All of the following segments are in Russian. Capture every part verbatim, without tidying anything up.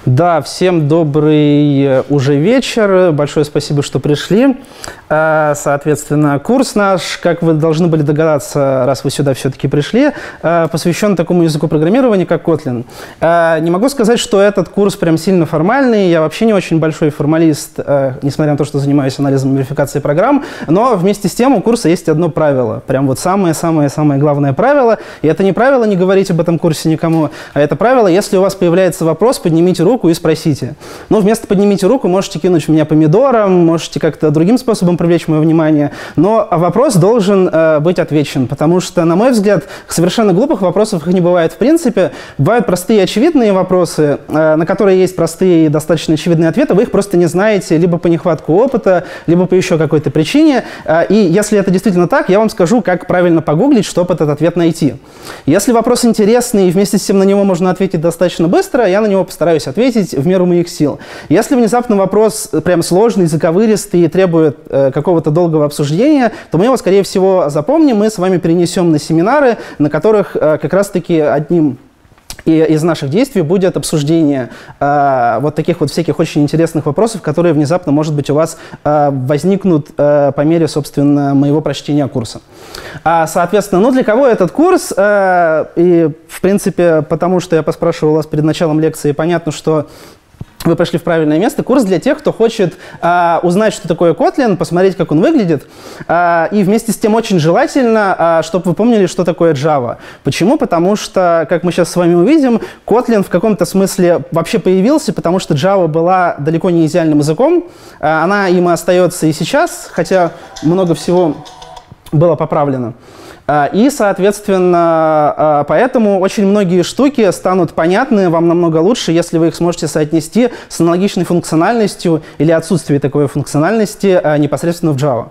Да, всем добрый уже вечер. Большое спасибо, что пришли. Соответственно, курс наш, как вы должны были догадаться, раз вы сюда все-таки пришли, посвящен такому языку программирования, как Kotlin. Не могу сказать, что этот курс прям сильно формальный. Я вообще не очень большой формалист, несмотря на то, что занимаюсь анализом и верификацией программ. Но вместе с тем у курса есть одно правило. Прям вот самое-самое-самое главное правило. И это не правило не говорить об этом курсе никому, а это правило, если у вас появляется вопрос, поднимите руку и спросите. Ну, вместо «поднимите руку» можете кинуть в меня помидором, можете как-то другим способом привлечь мое внимание, но вопрос должен э, быть отвечен, потому что, на мой взгляд, совершенно глупых вопросов их не бывает в принципе. Бывают простые и очевидные вопросы, э, на которые есть простые и достаточно очевидные ответы, вы их просто не знаете либо по нехватку опыта, либо по еще какой-то причине. Э, и если это действительно так, я вам скажу, как правильно погуглить, чтобы этот ответ найти. Если вопрос интересный и вместе с тем на него можно ответить достаточно быстро, я на него постараюсь ответить в меру моих сил. Если внезапно вопрос прям сложный, заковыристый и требует э, какого-то долгого обсуждения, то мы его, скорее всего, запомним, мы с вами перенесем на семинары, на которых э, как раз-таки одним и из наших действий будет обсуждение э, вот таких вот всяких очень интересных вопросов, которые внезапно, может быть, у вас э, возникнут э, по мере, собственно, моего прочтения курса. А, соответственно, ну для кого этот курс? Э, и, в принципе, потому что я поспрашивал вас перед началом лекции, понятно, что вы пришли в правильное место. Курс для тех, кто хочет э, узнать, что такое Kotlin, посмотреть, как он выглядит. Э, и вместе с тем очень желательно, э, чтобы вы помнили, что такое Java. Почему? Потому что, как мы сейчас с вами увидим, Kotlin в каком-то смысле вообще появился, потому что Java была далеко не идеальным языком. Э, она им и остается и сейчас, хотя много всего было поправлено. И, соответственно, поэтому очень многие штуки станут понятны вам намного лучше, если вы их сможете соотнести с аналогичной функциональностью или отсутствием такой функциональности непосредственно в Java.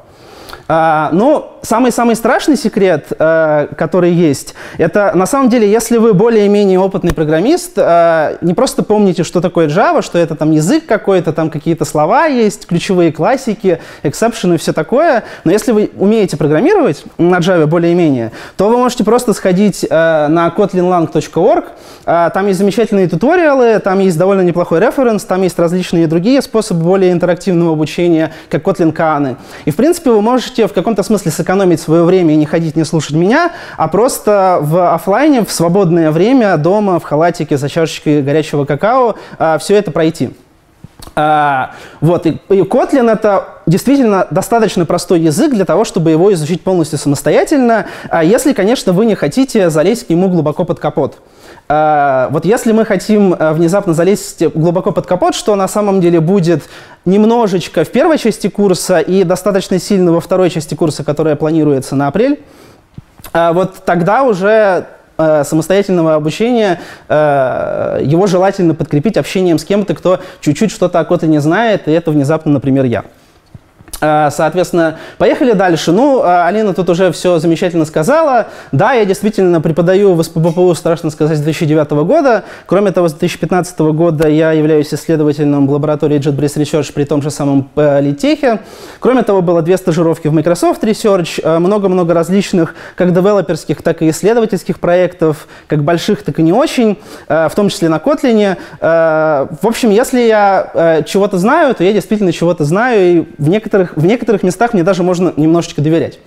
Но самый-самый страшный секрет, который есть, это на самом деле, если вы более-менее опытный программист, не просто помните, что такое Java, что это там язык какой-то, там какие-то слова есть, ключевые классики, эксепшены и все такое, но если вы умеете программировать на Java более-менее, то вы можете просто сходить на kotlin lang точка org, там есть замечательные туториалы, там есть довольно неплохой референс, там есть различные другие способы более интерактивного обучения, как Kotlin Khan. И, в принципе, вы можете в каком-то смысле сэкономить свое время и не ходить, не слушать меня, а просто в офлайне, в свободное время, дома, в халатике за чашечкой горячего какао все это пройти. А, вот, и, и Kotlin — это действительно достаточно простой язык для того, чтобы его изучить полностью самостоятельно, а если, конечно, вы не хотите залезть к нему глубоко под капот. А, вот если мы хотим а, внезапно залезть глубоко под капот, что на самом деле будет немножечко в первой части курса и достаточно сильно во второй части курса, которая планируется на апрель, а, вот тогда уже самостоятельного обучения, его желательно подкрепить общением с кем-то, кто чуть-чуть что-то о Kotlin не знает, и это внезапно, например, я. Соответственно, поехали дальше. Ну, Алина тут уже все замечательно сказала. Да, я действительно преподаю в СПбПУ, страшно сказать, с две тысячи девятого года. Кроме того, с две тысячи пятнадцатого года я являюсь исследователем в лаборатории JetBrains Research при том же самом Политехе. Кроме того, было две стажировки в Microsoft Research, много-много различных как девелоперских, так и исследовательских проектов, как больших, так и не очень, в том числе на Kotlin. В общем, если я чего-то знаю, то я действительно чего-то знаю, и в некоторых В некоторых местах мне даже можно немножечко доверять.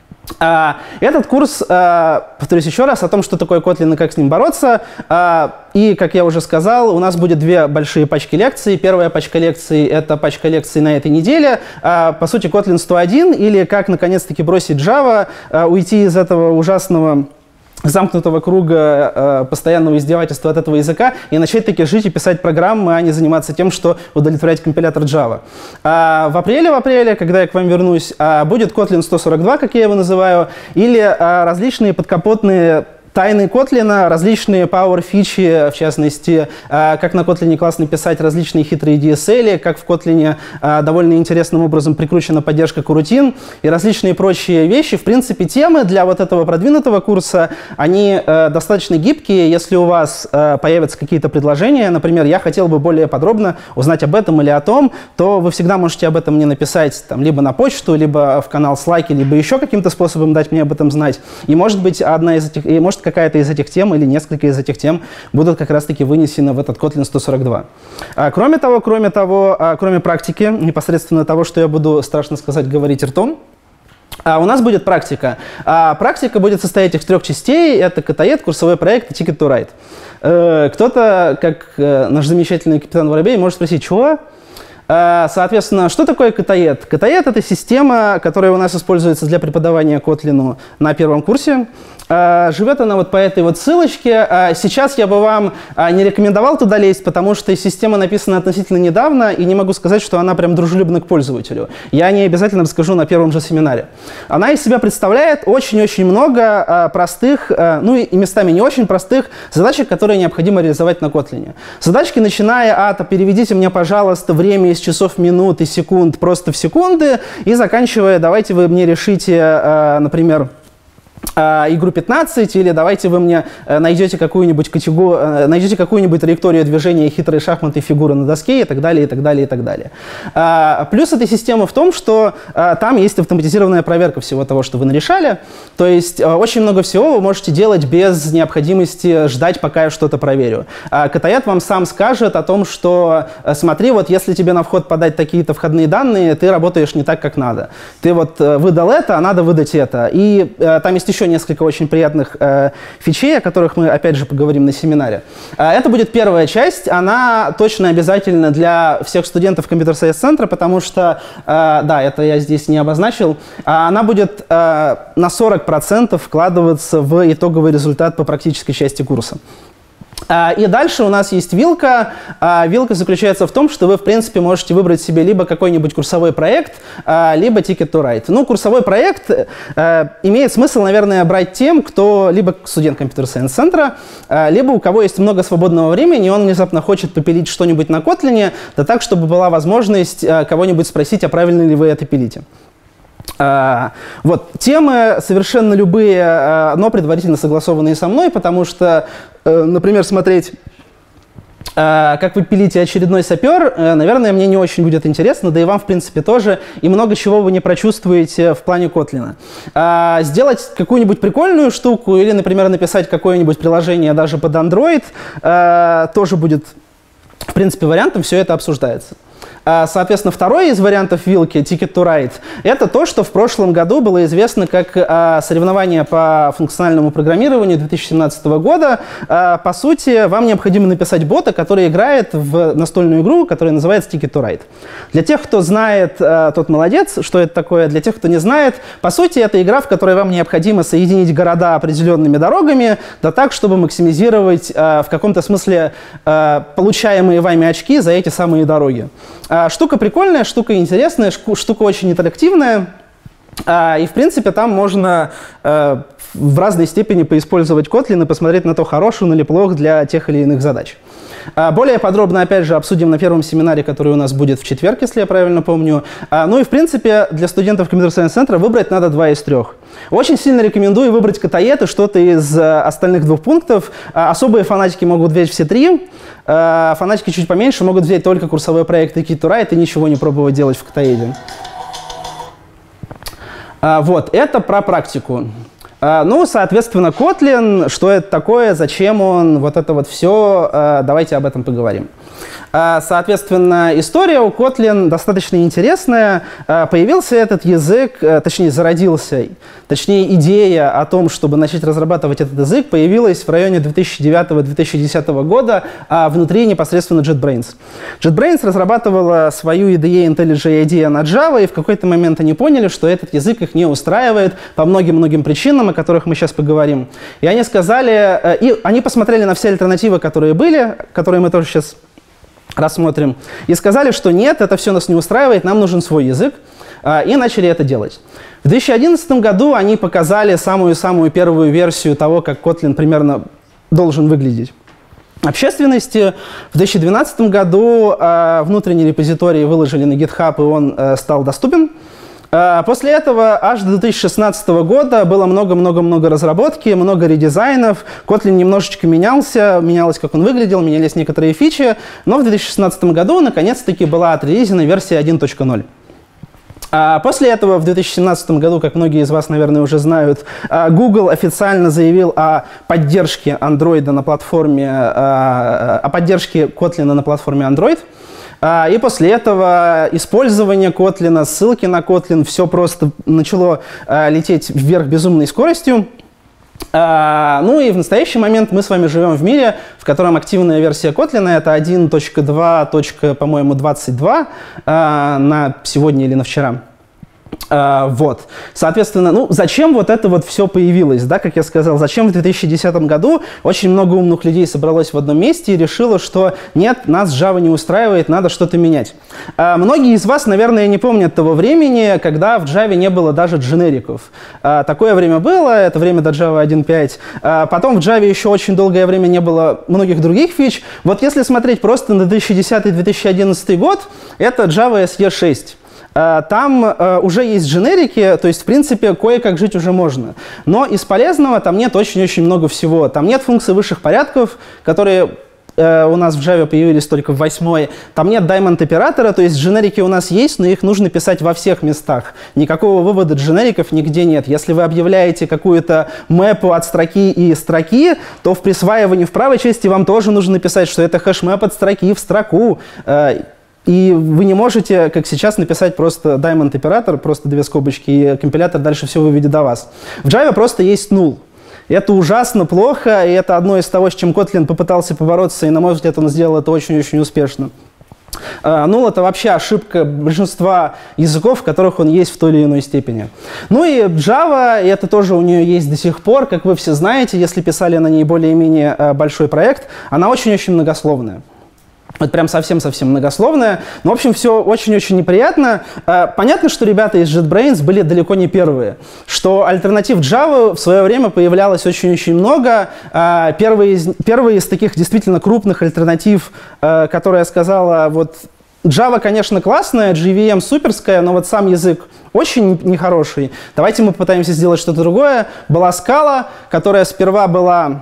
Этот курс, повторюсь еще раз, о том, что такое Kotlin и как с ним бороться. И, как я уже сказал, у нас будет две большие пачки лекций. Первая пачка лекций — это пачка лекций на этой неделе. По сути, Kotlin сто один, или как наконец-таки бросить Java, уйти из этого ужасного замкнутого круга э, постоянного издевательства от этого языка и начать таки жить и писать программы, а не заниматься тем, что удовлетворять компилятор Java. А в апреле, в апреле, когда я к вам вернусь, а, будет Kotlin сто сорок два, как я его называю, или а, различные подкапотные тайны Kotlin, различные power фичи, в частности, как на Kotlin классно писать различные хитрые ди эс эл, как в Kotlin довольно интересным образом прикручена поддержка корутин и различные прочие вещи. В принципе, темы для вот этого продвинутого курса, они достаточно гибкие. Если у вас появятся какие-то предложения, например, я хотел бы более подробно узнать об этом или о том, то вы всегда можете об этом мне написать там, либо на почту, либо в канал Slack, либо еще каким-то способом дать мне об этом знать. И может быть, одна из этих, и может какая-то из этих тем или несколько из этих тем будут как раз-таки вынесены в этот Kotlin сто сорок два. А, кроме того, кроме того, а, кроме практики, непосредственно того, что я буду, страшно сказать, говорить ртом, а у нас будет практика. А практика будет состоять из трех частей. Это катаед, курсовой проект и Ticket to Ride. Э, кто-то, как э, наш замечательный капитан Воробей, может спросить, чего? Э, соответственно, что такое катаед? Катаед — это система, которая у нас используется для преподавания Kotlin на первом курсе. Uh, живет она вот по этой вот ссылочке. Uh, сейчас я бы вам uh, не рекомендовал туда лезть, потому что система написана относительно недавно, и не могу сказать, что она прям дружелюбна к пользователю. Я о ней обязательно расскажу на первом же семинаре. Она из себя представляет очень-очень много uh, простых, uh, ну и местами не очень простых задачек, которые необходимо реализовать на Kotlin. Задачки, начиная от «переведите мне, пожалуйста, время из часов, минут и секунд просто в секунды», и заканчивая «давайте вы мне решите, uh, например, игру пятнадцать, или давайте вы мне найдете какую-нибудь категорию, найдете какую-нибудь траекторию движения хитрой шахматы фигуры на доске и так далее, и так далее, и так далее. Плюс этой системы в том, что там есть автоматизированная проверка всего того, что вы нарешали. То есть очень много всего вы можете делать без необходимости ждать, пока я что-то проверю. Катаед вам сам скажет о том, что смотри, вот если тебе на вход подать такие-то входные данные, ты работаешь не так, как надо. Ты вот выдал это, а надо выдать это. И там есть еще несколько очень приятных э, фичей, о которых мы, опять же, поговорим на семинаре. Э, это будет первая часть. Она точно обязательна для всех студентов компьютер-сайенс-центра, потому что, э, да, это я здесь не обозначил, она будет э, на сорок процентов вкладываться в итоговый результат по практической части курса. И дальше у нас есть вилка. Вилка заключается в том, что вы, в принципе, можете выбрать себе либо какой-нибудь курсовой проект, либо Ticket to Ride. Ну, курсовой проект имеет смысл, наверное, брать тем, кто либо студент компьютер-сайенс-центра, либо у кого есть много свободного времени, и он внезапно хочет попилить что-нибудь на Kotlin, да так, чтобы была возможность кого-нибудь спросить, а правильно ли вы это пилите. Uh, вот, темы совершенно любые, uh, но предварительно согласованные со мной, потому что, uh, например, смотреть, uh, как вы пилите очередной сапер, uh, наверное, мне не очень будет интересно, да и вам, в принципе, тоже, и много чего вы не прочувствуете в плане Kotlin. Uh, сделать какую-нибудь прикольную штуку или, например, написать какое-нибудь приложение даже под Android uh, тоже будет, в принципе, вариантом, все это обсуждается. Соответственно, второй из вариантов вилки, Ticket to Ride, это то, что в прошлом году было известно как а, соревнование по функциональному программированию две тысячи семнадцатого года. А, по сути, вам необходимо написать бота, который играет в настольную игру, которая называется Ticket to Ride. Для тех, кто знает, а, тот молодец, что это такое. Для тех, кто не знает, по сути, это игра, в которой вам необходимо соединить города определенными дорогами, да так, чтобы максимизировать а, в каком-то смысле а, получаемые вами очки за эти самые дороги. Штука прикольная, штука интересная, штука очень интерактивная. И, в принципе, там можно в разной степени поиспользовать Kotlin и посмотреть на то, хороший он или плох для тех или иных задач. Более подробно, опять же, обсудим на первом семинаре, который у нас будет в четверг, если я правильно помню. Ну и, в принципе, для студентов компьютер-сайенс-центра выбрать надо два из трех. Очень сильно рекомендую выбрать катаед и что-то из остальных двух пунктов. Особые фанатики могут взять все три. Фанатики чуть поменьше могут взять только курсовой проект и Ticket to Ride и ничего не пробовать делать в катаеде. Вот, это про практику. Ну, соответственно, Kotlin, что это такое, зачем он, вот это вот все, давайте об этом поговорим. Соответственно, история у Kotlin достаточно интересная. Появился этот язык, точнее, зародился, точнее, идея о том, чтобы начать разрабатывать этот язык, появилась в районе две тысячи девятого — две тысячи десятого года внутри непосредственно JetBrains. JetBrains разрабатывала свою ай ди и IntelliJ IDEA на Java, и в какой-то момент они поняли, что этот язык их не устраивает по многим-многим причинам, о которых мы сейчас поговорим. И они сказали, и они посмотрели на все альтернативы, которые были, которые мы тоже сейчас рассмотрим, и сказали, что нет, это все нас не устраивает, нам нужен свой язык, и начали это делать. В две тысячи одиннадцатом году они показали самую-самую первую версию того, как Kotlin примерно должен выглядеть общественности. В две тысячи двенадцатом году внутренний репозиторий выложили на GitHub, и он стал доступен. После этого аж до две тысячи шестнадцатого года было много-много-много разработки, много редизайнов. Kotlin немножечко менялся, менялось, как он выглядел, менялись некоторые фичи. Но в две тысячи шестнадцатом году наконец-таки была отрелизена версия один точка ноль. После этого в две тысячи семнадцатом году, как многие из вас, наверное, уже знают, Google официально заявил о поддержке Android на платформе, о поддержке Kotlin на платформе Android. И после этого использование Kotlin, ссылки на Kotlin, все просто начало лететь вверх безумной скоростью. Ну и в настоящий момент мы с вами живем в мире, в котором активная версия Kotlin это один точка два, по-моему, двадцать два на сегодня или на вчера. Uh, вот. Соответственно, ну, зачем вот это вот все появилось, да, как я сказал, зачем в две тысячи десятом году очень много умных людей собралось в одном месте и решило, что нет, нас Java не устраивает, надо что-то менять. Uh, многие из вас, наверное, не помнят того времени, когда в Java не было даже дженериков. Uh, такое время было, это время до Java один точка пять. Uh, потом в Java еще очень долгое время не было многих других фич. Вот если смотреть просто на две тысячи десятый — две тысячи одиннадцатый год, это Java эс и шесть. Там uh, уже есть дженерики, то есть, в принципе, кое-как жить уже можно. Но из полезного там нет очень-очень много всего. Там нет функций высших порядков, которые uh, у нас в Java появились только в восьмой. Там нет даймонд-оператора, то есть дженерики у нас есть, но их нужно писать во всех местах. Никакого вывода дженериков нигде нет. Если вы объявляете какую-то мэпу от строки и строки, то в присваивании в правой части вам тоже нужно написать, что это хэш-мэп от строки в строку. Uh, И вы не можете, как сейчас, написать просто diamond-оператор, просто две скобочки, и компилятор дальше все выведет до вас. В Java просто есть null. Это ужасно плохо, и это одно из того, с чем Kotlin попытался побороться, и, на мой взгляд, он сделал это очень-очень успешно. Null — это вообще ошибка большинства языков, в которых он есть в той или иной степени. Ну и Java, и это тоже у нее есть до сих пор, как вы все знаете, если писали на ней более-менее большой проект, она очень-очень многословная. Вот прям совсем-совсем многословная. Но, в общем, все очень-очень неприятно. Понятно, что ребята из JetBrains были далеко не первые. Что альтернатив Java в свое время появлялось очень-очень много. Первые из, первые из таких действительно крупных альтернатив, которые я сказала, вот Java, конечно, классная, джей ви эм суперская, но вот сам язык очень нехороший. Давайте мы попытаемся сделать что-то другое. Была Scala, которая сперва была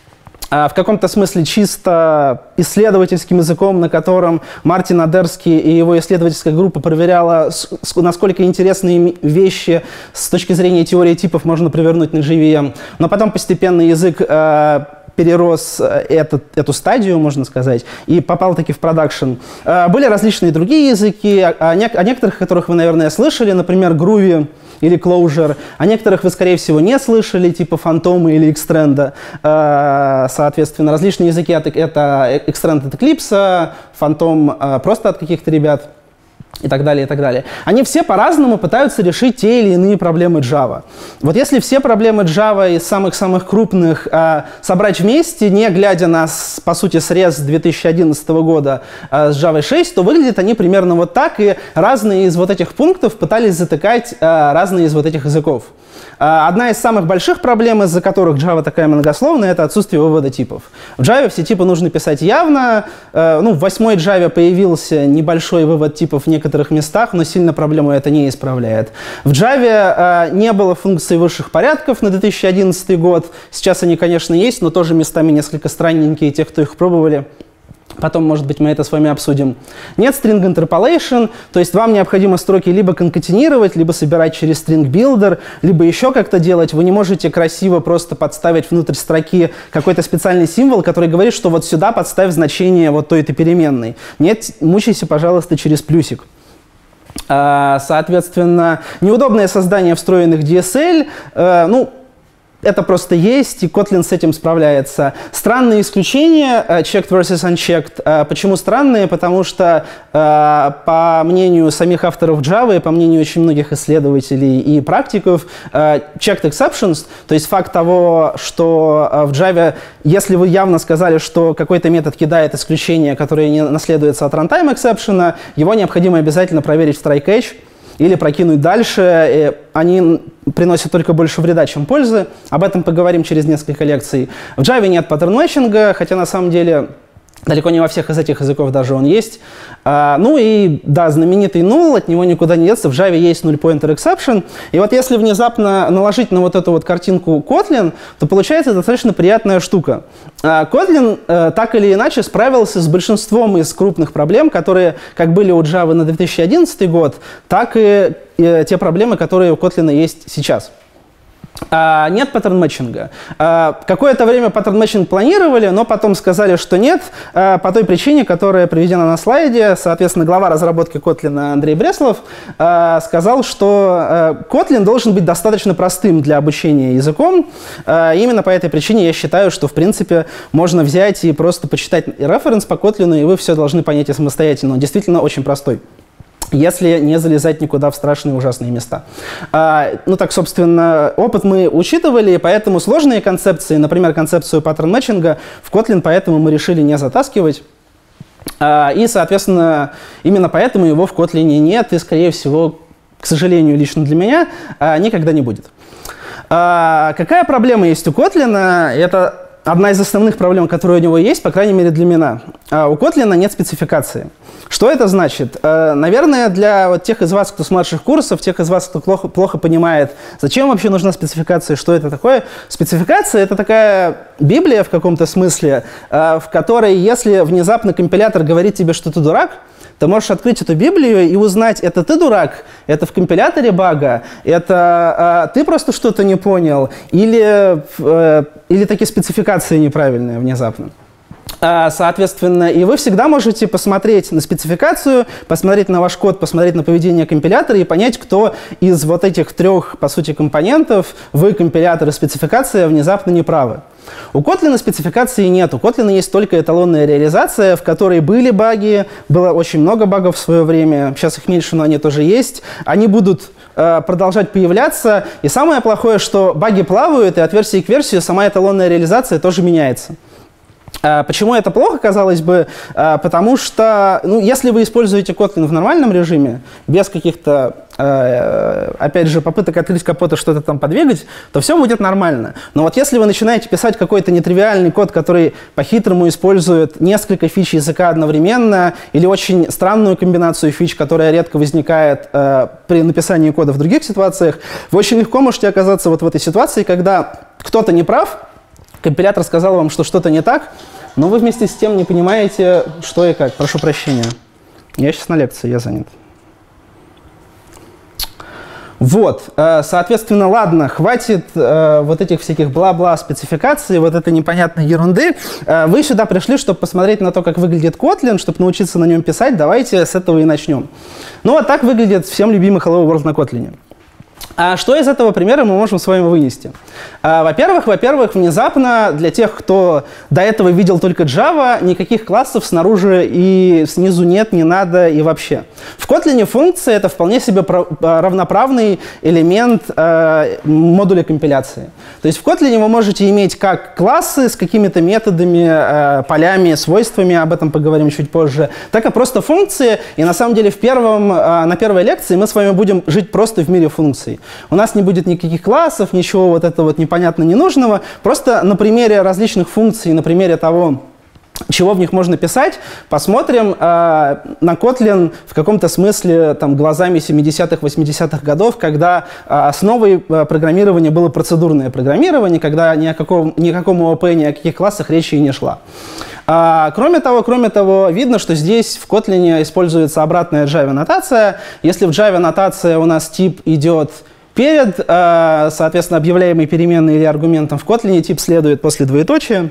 в каком-то смысле чисто исследовательским языком, на котором Мартин Адерский и его исследовательская группа проверяла, насколько интересные вещи с точки зрения теории типов можно провернуть на джей ви эм. Но потом постепенно язык э, перерос этот, эту стадию, можно сказать, и попал таки в продакшн. Э, были различные другие языки, о, не, о некоторых, о которых вы, наверное, слышали, например, Groovy или Clojure. О некоторых вы, скорее всего, не слышали, типа Phantom или Xtrend. Соответственно, различные языки — это Xtrend от Eclipse, Phantom просто от каких-то ребят и так далее, и так далее. Они все по-разному пытаются решить те или иные проблемы Java. Вот если все проблемы Java из самых-самых крупных э, собрать вместе, не глядя на, по сути, срез две тысячи одиннадцатого года э, с Java шесть, то выглядят они примерно вот так, и разные из вот этих пунктов пытались затыкать э, разные из вот этих языков. Одна из самых больших проблем, из-за которых Java такая многословная, это отсутствие вывода типов. В Java все типы нужно писать явно. Ну, в восьмой Java появился небольшой вывод типов в некоторых местах, но сильно проблему это не исправляет. В Java не было функций высших порядков на две тысячи одиннадцатый год. Сейчас они, конечно, есть, но тоже местами несколько странненькие, те, кто их пробовали. Потом, может быть, мы это с вами обсудим. Нет string interpolation, то есть вам необходимо строки либо конкатенировать, либо собирать через string builder, либо еще как-то делать. Вы не можете красиво просто подставить внутрь строки какой-то специальный символ, который говорит, что вот сюда подставь значение вот той-то переменной. Нет, мучайся, пожалуйста, через плюсик. Соответственно, неудобное создание встроенных ди эс эл, ну, это просто есть, и Kotlin с этим справляется. Странные исключения, checked versus unchecked. Почему странные? Потому что, по мнению самих авторов Java и по мнению очень многих исследователей и практиков, checked exceptions, то есть факт того, что в Java, если вы явно сказали, что какой-то метод кидает исключение, которое не наследуется от runtime exception, его необходимо обязательно проверить в try-catch, или прокинуть дальше, они приносят только больше вреда, чем пользы. Об этом поговорим через несколько лекций. В Java нет паттерн-мэтчинга, хотя на самом деле Далеко не во всех из этих языков даже он есть. А, ну и, да, знаменитый null, от него никуда не деться. В Java есть null pointer exception. И вот если внезапно наложить на вот эту вот картинку Kotlin, то получается достаточно приятная штука. А, Kotlin а, так или иначе справился с большинством из крупных проблем, которые как были у Java на две тысячи одиннадцатый год, так и, и те проблемы, которые у Kotlin есть сейчас. А, нет паттерн-мэтчинга. А, какое-то время паттерн-мэтчинг планировали, но потом сказали, что нет, а, по той причине, которая приведена на слайде. Соответственно, глава разработки Kotlin Андрей Бреслов а, сказал, что а, Kotlin должен быть достаточно простым для обучения языком. А, именно по этой причине я считаю, что, в принципе, можно взять и просто почитать референс по Kotlin, и вы все должны понять и самостоятельно. Он действительно очень простой, если не залезать никуда в страшные ужасные места. А, ну так, собственно, опыт мы учитывали, поэтому сложные концепции, например, концепцию паттерн-мэтчинга, в Kotlin поэтому мы решили не затаскивать. А, и, соответственно, именно поэтому его в Kotlin нет, и, скорее всего, к сожалению, лично для меня, а, никогда не будет. А, какая проблема есть у Kotlin? Это одна из основных проблем, которые у него есть, по крайней мере для меня. А, у Kotlin нет спецификации. Что это значит? Наверное, для вот тех из вас, кто с младших курсов, тех из вас, кто плохо, плохо понимает, зачем вообще нужна спецификация, что это такое. Спецификация — это такая Библия в каком-то смысле, в которой, если внезапно компилятор говорит тебе, что ты дурак, ты можешь открыть эту Библию и узнать, это ты дурак, это в компиляторе бага, это а, ты просто что-то не понял, или, а, или такие спецификации неправильные внезапно. Соответственно, и вы всегда можете посмотреть на спецификацию, посмотреть на ваш код, посмотреть на поведение компилятора и понять, кто из вот этих трех, по сути, компонентов, вы, компилятор и спецификация, внезапно неправы. У Kotlin спецификации нет. У Kotlin есть только эталонная реализация, в которой были баги, было очень много багов в свое время, сейчас их меньше, но они тоже есть. Они будут э, продолжать появляться. И самое плохое, что баги плавают, и от версии к версии сама эталонная реализация тоже меняется. Почему это плохо, казалось бы? Потому что, ну, если вы используете Kotlin в нормальном режиме, без каких-то, опять же, попыток открыть капот и что-то там подвигать, то все будет нормально. Но вот если вы начинаете писать какой-то нетривиальный код, который по-хитрому использует несколько фич языка одновременно, или очень странную комбинацию фич, которая редко возникает при написании кода в других ситуациях, вы очень легко можете оказаться вот в этой ситуации, когда кто-то не прав, компилятор сказал вам, что что-то не так, но вы вместе с тем не понимаете, что и как. Прошу прощения. Я сейчас на лекции, я занят. Вот, соответственно, ладно, хватит вот этих всяких бла-бла спецификаций, вот этой непонятной ерунды. Вы сюда пришли, чтобы посмотреть на то, как выглядит Kotlin, чтобы научиться на нем писать. Давайте с этого и начнем. Ну, а так выглядит всем любимый Hello World на Kotlin. А что из этого примера мы можем с вами вынести? А, во-первых, во-первых, внезапно для тех, кто до этого видел только Java, никаких классов снаружи и снизу нет, не надо и вообще. В Kotlin функция — это вполне себе равноправный элемент э, модуля компиляции. То есть в Kotlin вы можете иметь как классы с какими-то методами, э, полями, свойствами, об этом поговорим чуть позже, так и просто функции. И на самом деле в первом, э, на первой лекции мы с вами будем жить просто в мире функций. У нас не будет никаких классов, ничего вот этого вот непонятно ненужного. Просто на примере различных функций, на примере того, чего в них можно писать, посмотрим э, на Kotlin в каком-то смысле там, глазами семидесятых, восьмидесятых годов, когда э, основой э, программирования было процедурное программирование, когда ни о каком, ни о каком ООП, ни о каких классах речи и не шла. А, кроме того, кроме того, видно, что здесь в Kotlin используется обратная Java нотация. Если в Java нотация у нас тип идет перед, соответственно, объявляемой переменной или аргументом, в Kotlin тип следует после двоеточия.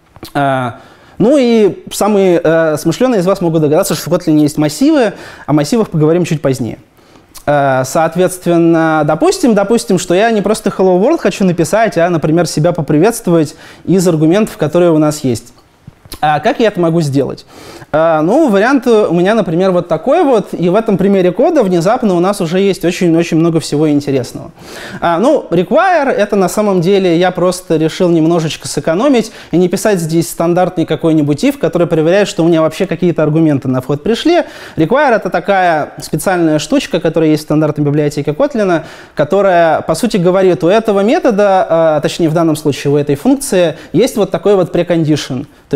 Ну и самые смышленые из вас могут догадаться, что в Kotlin есть массивы, о массивах поговорим чуть позднее. Соответственно, допустим, допустим, что я не просто Hello World хочу написать, а, например, себя поприветствовать из аргументов, которые у нас есть. А как я это могу сделать? А, ну, вариант у меня, например, вот такой вот. И в этом примере кода внезапно у нас уже есть очень-очень много всего интересного. А, ну, require — это на самом деле я просто решил немножечко сэкономить и не писать здесь стандартный какой-нибудь if, который проверяет, что у меня вообще какие-то аргументы на вход пришли. Require — это такая специальная штучка, которая есть в стандартной библиотеке Kotlin, которая, по сути, говорит, у этого метода, а, точнее, в данном случае у этой функции, есть вот такой вот precondition. То есть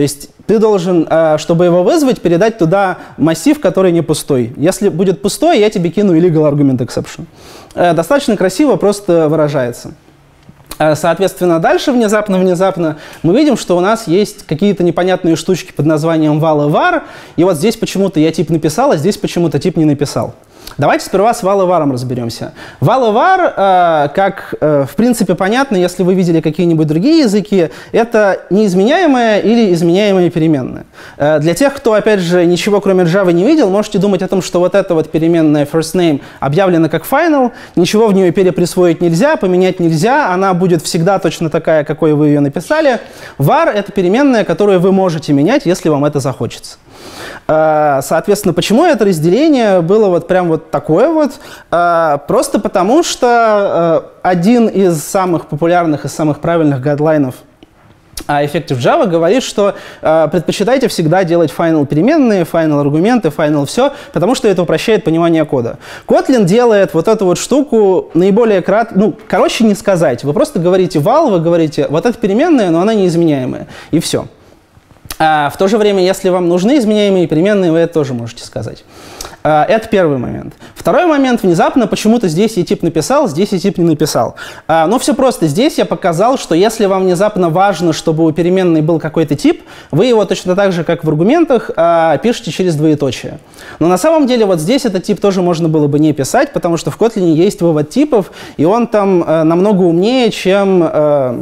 ты должен, чтобы его вызвать, передать туда массив, который не пустой. Если будет пустой, я тебе кину illegal argument exception. Достаточно красиво просто выражается. Соответственно, дальше внезапно-внезапно мы видим, что у нас есть какие-то непонятные штучки под названием val и var, и вот здесь почему-то я тип написал, а здесь почему-то тип не написал. Давайте сперва с val и var разберемся. Val и var, э, как э, в принципе понятно, если вы видели какие-нибудь другие языки, это неизменяемая или изменяемая переменная. Э, для тех, кто, опять же, ничего кроме Java не видел, можете думать о том, что вот эта вот переменная firstName объявлена как final, ничего в нее переприсвоить нельзя, поменять нельзя, она будет всегда точно такая, какой вы ее написали. Var — это переменная, которую вы можете менять, если вам это захочется. Соответственно, почему это разделение было вот прям вот такое вот? Просто потому, что один из самых популярных и самых правильных гайдлайнов Effective Java говорит, что предпочитайте всегда делать final переменные, final аргументы, final все, потому что это упрощает понимание кода. Kotlin делает вот эту вот штуку наиболее крат... Ну, короче не сказать. Вы просто говорите val, вы говорите, вот эта переменная, но она неизменяемая. И все. А в то же время, если вам нужны изменяемые переменные, вы это тоже можете сказать. А, это первый момент. Второй момент. Внезапно почему-то здесь я тип написал, здесь я тип не написал. А, но все просто. Здесь я показал, что если вам внезапно важно, чтобы у переменной был какой-то тип, вы его точно так же, как в аргументах, а, пишете через двоеточие. Но на самом деле вот здесь этот тип тоже можно было бы не писать, потому что в Kotlin есть вывод типов, и он там а, намного умнее, чем... А,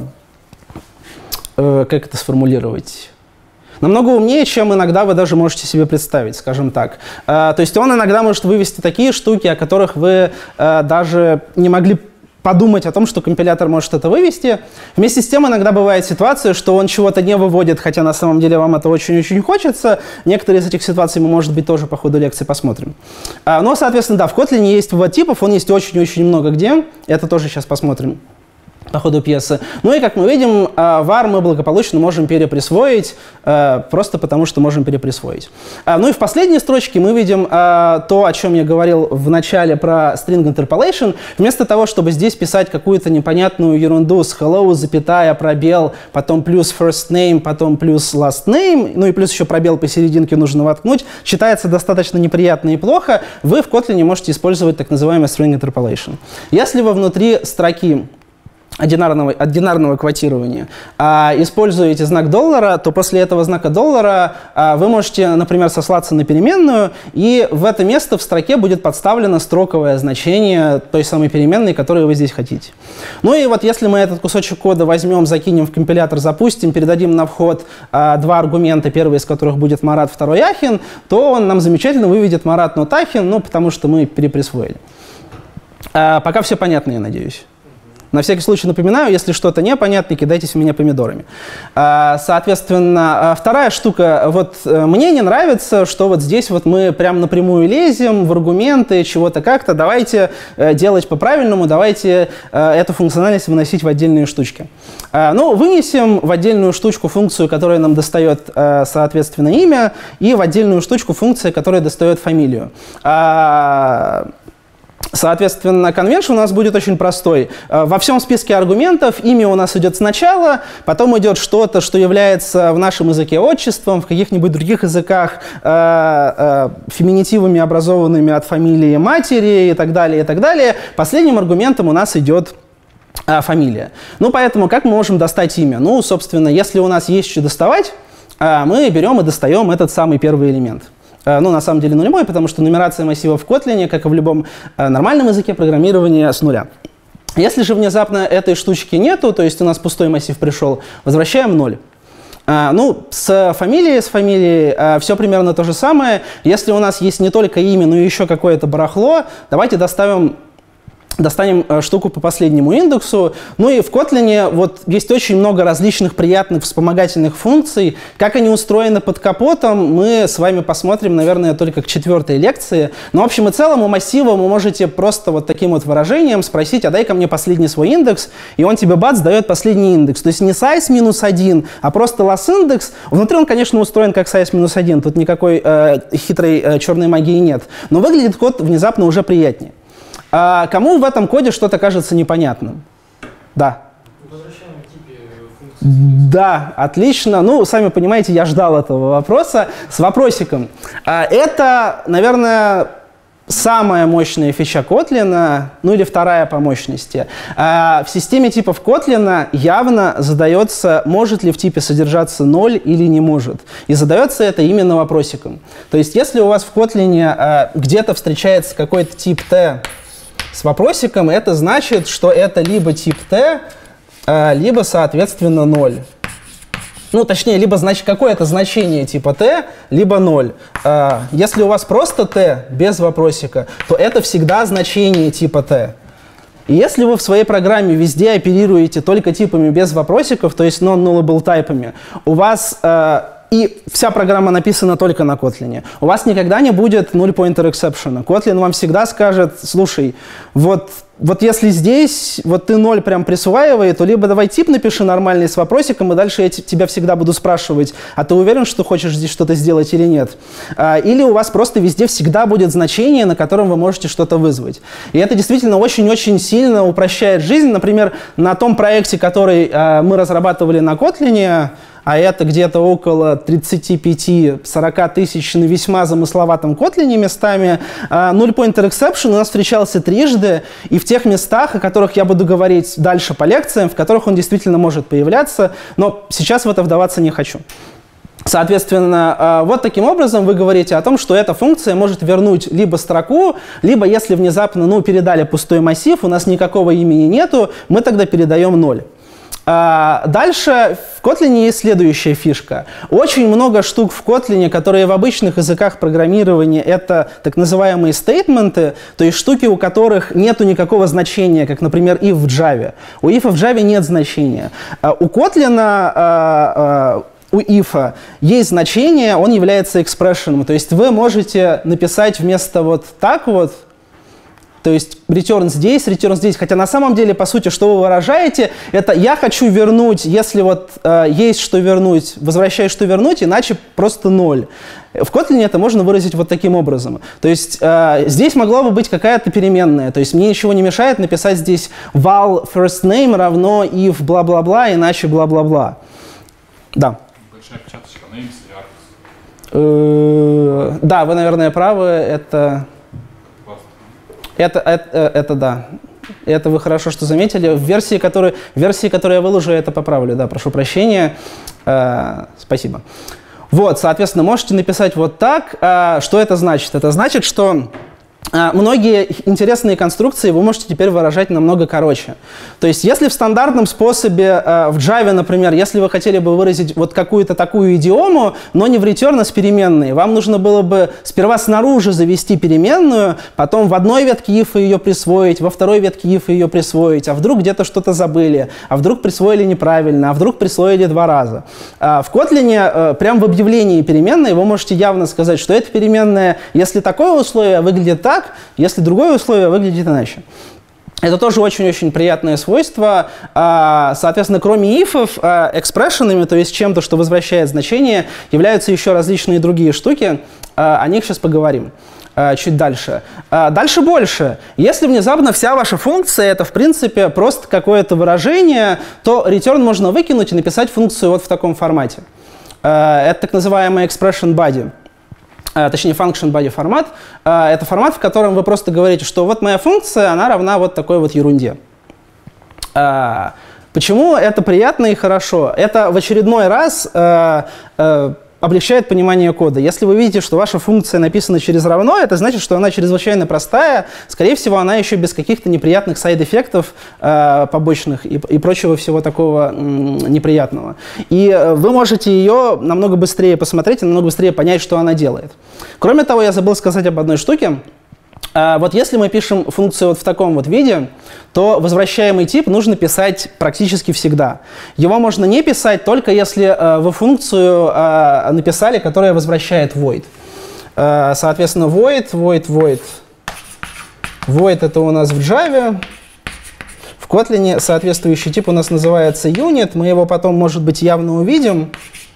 а, как это сформулировать? Намного умнее, чем иногда вы даже можете себе представить, скажем так. А, то есть он иногда может вывести такие штуки, о которых вы а, даже не могли подумать о том, что компилятор может это вывести. Вместе с тем иногда бывает ситуация, что он чего-то не выводит, хотя на самом деле вам это очень-очень хочется. Некоторые из этих ситуаций мы, может быть, тоже по ходу лекции посмотрим. А, но, соответственно, да, в Kotlin есть вывод типов, он есть очень-очень много где. Это тоже сейчас посмотрим по ходу пьесы. Ну и, как мы видим, var мы благополучно можем переприсвоить, просто потому что можем переприсвоить. Ну и в последней строчке мы видим то, о чем я говорил в начале про string interpolation. Вместо того, чтобы здесь писать какую-то непонятную ерунду с hello, запятая, пробел, потом плюс first name, потом плюс last name, ну и плюс еще пробел посерединке нужно воткнуть, читается достаточно неприятно и плохо, вы в Kotlin можете использовать так называемый string interpolation. Если вы внутри строки Одинарного, одинарного квотирования, а, используете знак доллара, то после этого знака доллара а, вы можете, например, сослаться на переменную, и в это место в строке будет подставлено строковое значение той самой переменной, которую вы здесь хотите. Ну и вот если мы этот кусочек кода возьмем, закинем в компилятор, запустим, передадим на вход а, два аргумента, первый из которых будет Марат, второй Ахин, то он нам замечательно выведет Марат, not Ахин, ну потому что мы переприсвоили. А, пока все понятно, я надеюсь. На всякий случай напоминаю, если что-то непонятно, кидайтесь в меня помидорами. Соответственно, вторая штука. Вот мне не нравится, что вот здесь вот мы прям напрямую лезем в аргументы, чего-то как-то. Давайте делать по-правильному, давайте эту функциональность выносить в отдельные штучки. Ну, вынесем в отдельную штучку функцию, которая нам достает, соответственно, имя, и в отдельную штучку функция, которая достает фамилию. Соответственно, конвеншн у нас будет очень простой. Во всем списке аргументов имя у нас идет сначала, потом идет что-то, что является в нашем языке отчеством, в каких-нибудь других языках э, э, феминитивами, образованными от фамилии матери и так далее, и так далее. Последним аргументом у нас идет э, фамилия. Ну, поэтому как мы можем достать имя? Ну, собственно, если у нас есть что доставать, э, мы берем и достаем этот самый первый элемент. Ну, на самом деле нулевой, потому что нумерация массива в Kotlin, как и в любом э, нормальном языке программирования, с нуля. Если же внезапно этой штучки нету, то есть у нас пустой массив пришел, возвращаем ноль. А, ну, с фамилией, с фамилией а, все примерно то же самое. Если у нас есть не только имя, но и еще какое-то барахло, давайте доставим... Достанем э, штуку по последнему индексу. Ну и в Kotlin вот есть очень много различных приятных вспомогательных функций. Как они устроены под капотом, мы с вами посмотрим, наверное, только к четвертой лекции. Но в общем и целом у массива вы можете просто вот таким вот выражением спросить, а дай-ка мне последний свой индекс, и он тебе, бац, дает последний индекс. То есть не size минус один, а просто last индекс. Внутри он, конечно, устроен как size минус один, тут никакой э, хитрой э, черной магии нет. Но выглядит код внезапно уже приятнее. А кому в этом коде что-то кажется непонятным? Да. В возвращаемом типе функции Да, отлично. Ну, сами понимаете, я ждал этого вопроса с вопросиком. Это, наверное, самая мощная фича Kotlin, ну или вторая по мощности. В системе типов Kotlin явно задается, может ли в типе содержаться ноль или не может. И задается это именно вопросиком. То есть, если у вас в Kotlin где-то встречается какой-то тип T с вопросиком, это значит, что это либо тип T, либо, соответственно, ноль. Ну, точнее, либо значит, какое-то значение типа T, либо ноль. Если у вас просто T без вопросика, то это всегда значение типа T. И если вы в своей программе везде оперируете только типами без вопросиков, то есть non-nullable тайпами, у вас... И вся программа написана только на Kotlin. У вас никогда не будет null pointer exception. Kotlin вам всегда скажет, слушай, вот, вот если здесь вот ты ноль прям присваивай, то либо давай тип напиши нормальный с вопросиком, и дальше я тебя всегда буду спрашивать, а ты уверен, что хочешь здесь что-то сделать или нет? Или у вас просто везде всегда будет значение, на котором вы можете что-то вызвать. И это действительно очень-очень сильно упрощает жизнь. Например, на том проекте, который мы разрабатывали на Kotlin, а это где-то около тридцати пяти — сорока тысяч на весьма замысловатом Kotlin местами. Null pointer exception у нас встречался трижды, и в тех местах, о которых я буду говорить дальше по лекциям, в которых он действительно может появляться, но сейчас в это вдаваться не хочу. Соответственно, вот таким образом вы говорите о том, что эта функция может вернуть либо строку, либо если внезапно ну, передали пустой массив, у нас никакого имени нету, мы тогда передаем ноль. Дальше в Kotlin есть следующая фишка. Очень много штук в Kotlin, которые в обычных языках программирования это так называемые стейтменты, то есть штуки, у которых нету никакого значения, как, например, if в Java. У if в Java нет значения. У Kotlin у if есть значение, он является expression. То есть вы можете написать вместо вот так вот, то есть return здесь, return здесь. Хотя на самом деле, по сути, что вы выражаете, это я хочу вернуть, если вот э, есть что вернуть, возвращаю что вернуть, иначе просто ноль. В Kotlin это можно выразить вот таким образом. То есть э, здесь могла бы быть какая-то переменная. То есть мне ничего не мешает написать здесь val first name равно if бла-бла-бла, иначе бла-бла-бла. Да. Большая печаточка, names и args. Да, вы, наверное, правы. Это... Это, это, это да. Это вы хорошо что заметили. В версии, которую, в версии, которую я выложу, я это поправлю. Да, прошу прощения. Э, спасибо. Вот, соответственно, можете написать вот так. Э, что это значит? Это значит, что э, многие интересные конструкции вы можете теперь выражать намного короче. То есть, если в стандартном способе э, в Java, например, если вы хотели бы выразить вот какую-то такую идиому, но не в return, а с переменной, вам нужно было бы сперва снаружи завести переменную, потом в одной ветке if ее присвоить, во второй ветке if ее присвоить, а вдруг где-то что-то забыли, а вдруг присвоили неправильно, а вдруг присвоили два раза. А в Kotlin э, прямо в объявлении переменной вы можете явно сказать, что эта переменная, если такое условие выглядит так, если другое условие выглядит иначе. Это тоже очень-очень приятное свойство. Соответственно, кроме ифов, экспрессионами, то есть чем-то, что возвращает значение, являются еще различные другие штуки. О них сейчас поговорим чуть дальше. Дальше больше. Если внезапно вся ваша функция — это, в принципе, просто какое-то выражение, то return можно выкинуть и написать функцию вот в таком формате. Это так называемый expression body. Точнее, function body формат. Это формат, в котором вы просто говорите, что вот моя функция, она равна вот такой вот ерунде. Почему это приятно и хорошо? Это в очередной раз облегчает понимание кода. Если вы видите, что ваша функция написана через равно, это значит, что она чрезвычайно простая. Скорее всего, она еще без каких-то неприятных сайд-эффектов э, побочных и, и прочего всего такого м, неприятного. И э, вы можете ее намного быстрее посмотреть и намного быстрее понять, что она делает. Кроме того, я забыл сказать об одной штуке. Вот если мы пишем функцию вот в таком вот виде, то возвращаемый тип нужно писать практически всегда. Его можно не писать только если вы функцию написали, которая возвращает void. Соответственно, void, void, void. Void — это у нас в Java. В Kotlin соответствующий тип у нас называется unit. Мы его потом, может быть, явно увидим.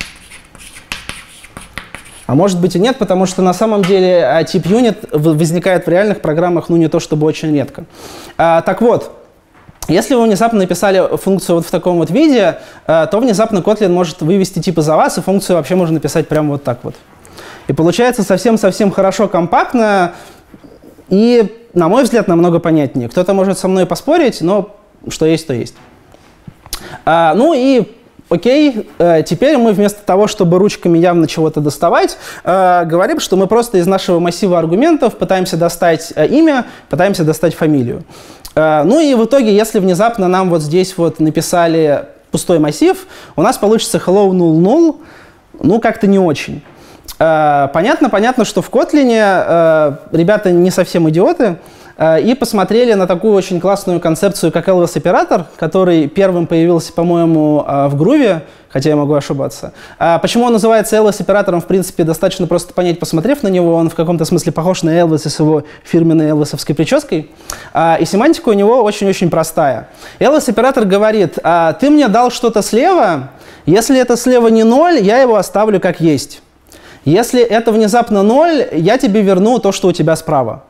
А может быть и нет, потому что на самом деле тип unit возникает в реальных программах, ну, не то чтобы очень редко. А, так вот, Если вы внезапно написали функцию вот в таком вот виде, то внезапно Kotlin может вывести типы за вас, и функцию вообще можно написать прямо вот так вот. И получается совсем-совсем хорошо, компактно и, на мой взгляд, намного понятнее. Кто-то может со мной поспорить, но что есть, то есть. А, ну и окей, теперь мы вместо того, чтобы ручками явно чего-то доставать, говорим, что мы просто из нашего массива аргументов пытаемся достать имя, пытаемся достать фамилию. Ну и в итоге, если внезапно нам вот здесь вот написали пустой массив, у нас получится hello null null, ну как-то не очень. Понятно, понятно, что в Kotlin ребята не совсем идиоты, и посмотрели на такую очень классную концепцию, как ls-оператор, который первым появился, по-моему, в Groovy, хотя я могу ошибаться. Почему он называется ls-оператором, в принципе, достаточно просто понять, посмотрев на него. Он в каком-то смысле похож на Elvis с его фирменной элвисовской прической. И семантика у него очень-очень простая. ls-оператор говорит: ты мне дал что-то слева, если это слева не ноль, я его оставлю как есть. Если это внезапно ноль, я тебе верну то, что у тебя справа.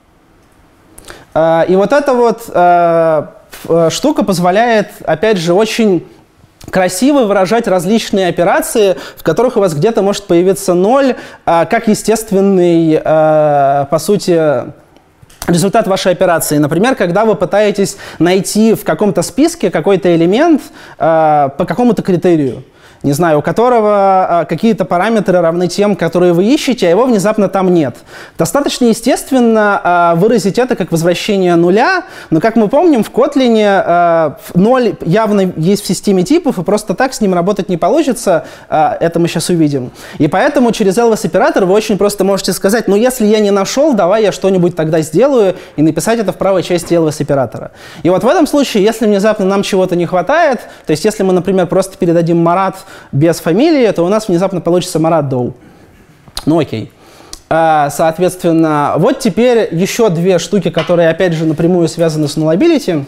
И вот эта вот э, штука позволяет, опять же, очень красиво выражать различные операции, в которых у вас где-то может появиться ноль, э, как естественный, э, по сути, результат вашей операции. Например, когда вы пытаетесь найти в каком-то списке какой-то элемент э, по какому-то критерию. Не знаю, у которого э, какие-то параметры равны тем, которые вы ищете, а его внезапно там нет. Достаточно естественно э, выразить это как возвращение нуля, но, как мы помним, в Kotlin э, ноль явно есть в системе типов, и просто так с ним работать не получится, э, это мы сейчас увидим. И поэтому через ls-оператор вы очень просто можете сказать: ну, если я не нашел, давай я что-нибудь тогда сделаю, и написать это в правой части ls-оператора. И вот в этом случае, если внезапно нам чего-то не хватает, то есть если мы, например, просто передадим Марат без фамилии, то у нас внезапно получится Марат Доу. Ну окей. Соответственно, вот теперь еще две штуки, которые, опять же, напрямую связаны с nullability.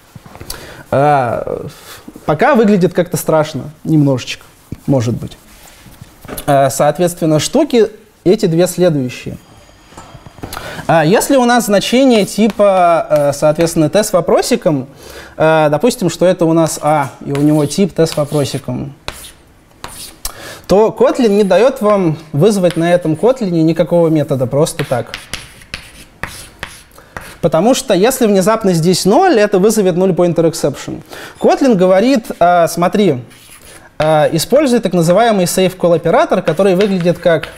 Пока выглядит как-то страшно, немножечко, может быть. Соответственно, штуки эти две следующие. Если у нас значение типа, соответственно, t с вопросиком, допустим, что это у нас a, и у него тип t с вопросиком, то Kotlin не дает вам вызвать на этом Kotlin никакого метода, просто так. Потому что если внезапно здесь ноль, это вызовет null pointer exception. Kotlin говорит: э, смотри, э, используй так называемый safe call оператор, который выглядит как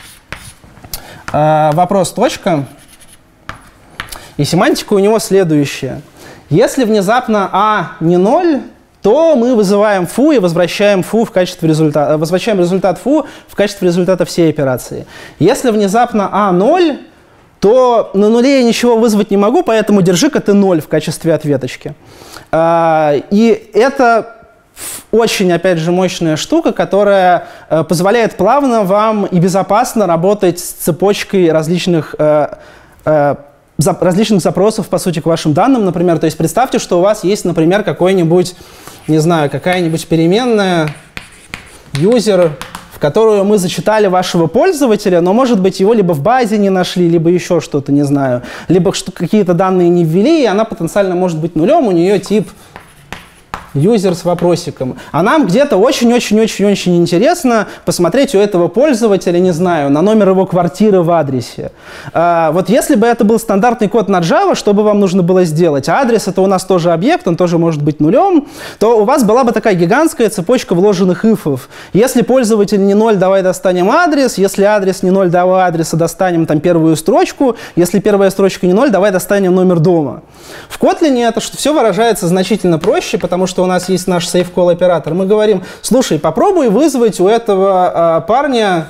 э, вопрос точка. И семантика у него следующая. Если внезапно a не ноль, то мы вызываем foo и возвращаем foo в качестве результата, возвращаем результат foo в качестве результата всей операции. Если внезапно a ноль, то на нуле я ничего вызвать не могу, поэтому держи-ка ты ноль в качестве ответочки. И это очень, опять же, мощная штука, которая позволяет плавно вам и безопасно работать с цепочкой различных различных запросов, по сути, к вашим данным, например. То есть представьте, что у вас есть, например, какой-нибудь, не знаю, какая-нибудь переменная user, в которую мы зачитали вашего пользователя, но, может быть, его либо в базе не нашли, либо еще что-то, не знаю, либо какие-то данные не ввели, и она потенциально может быть нулем, у нее тип user с вопросиком. А нам где-то очень-очень-очень-очень интересно посмотреть у этого пользователя, не знаю, на номер его квартиры в адресе. А, вот если бы это был стандартный код на Java, что бы вам нужно было сделать? А адрес — это у нас тоже объект, он тоже может быть нулем, то у вас была бы такая гигантская цепочка вложенных ифов. Если пользователь не ноль, давай достанем адрес. Если адрес не ноль, давай адреса достанем там первую строчку. Если первая строчка не ноль, давай достанем номер дома. В Kotlin это все выражается значительно проще, потому что у нас есть наш safe call оператор. Мы говорим: слушай, попробуй вызвать у этого э, парня,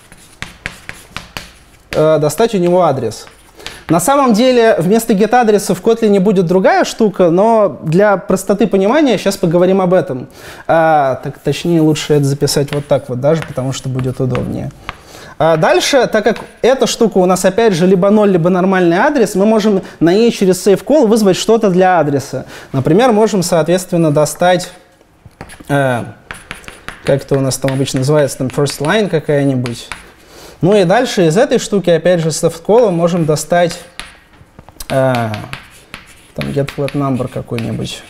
э, достать у него адрес. На самом деле вместо get-адреса в Kotlin будет другая штука, но для простоты понимания сейчас поговорим об этом. А, так, точнее, лучше это записать вот так вот даже, потому что будет удобнее. А дальше, так как эта штука у нас опять же либо ноль, либо нормальный адрес, мы можем на ней через safe-call вызвать что-то для адреса. Например, можем, соответственно, достать, э, как это у нас там обычно называется, там first line какая-нибудь. Ну и дальше из этой штуки, опять же, с safe-call можем достать э, там getFlatNumber какой-нибудь.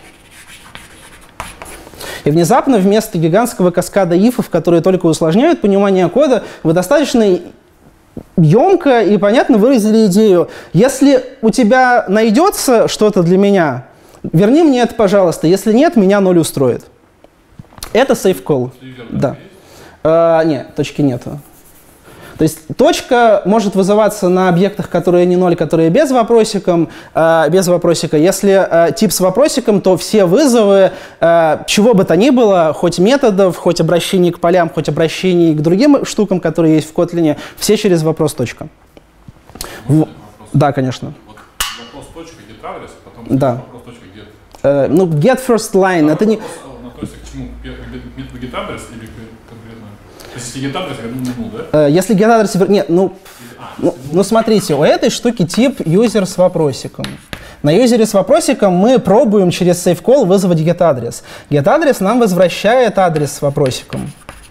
И внезапно вместо гигантского каскада ифов, которые только усложняют понимание кода, вы достаточно емко и понятно выразили идею. Если у тебя найдется что-то для меня, верни мне это, пожалуйста. Если нет, меня ноль устроит. Это safe call. Да. А, нет, точки нету. То есть точка может вызываться на объектах, которые не ноль, которые без вопросиком, э, без вопросика. Если э, тип с вопросиком, то все вызовы, э, чего бы то ни было, хоть методов, хоть обращений к полям, хоть обращений к другим штукам, которые есть в Kotlin, все через вопрос точка. В... Да, конечно. Вот вопрос точка, get адрес, потом да. вопрос точка, get. Э, ну, get first line, а это не... Относится к чему? К методу get адрес или конкретно? То есть если get адрес, я думаю, ну, да? Если get адрес... Нет, ну, а, ну, ну, смотрите, у этой штуки тип user с вопросиком. На юзере с вопросиком мы пробуем через safe-call вызвать get адрес. Get адрес нам возвращает адрес с вопросиком.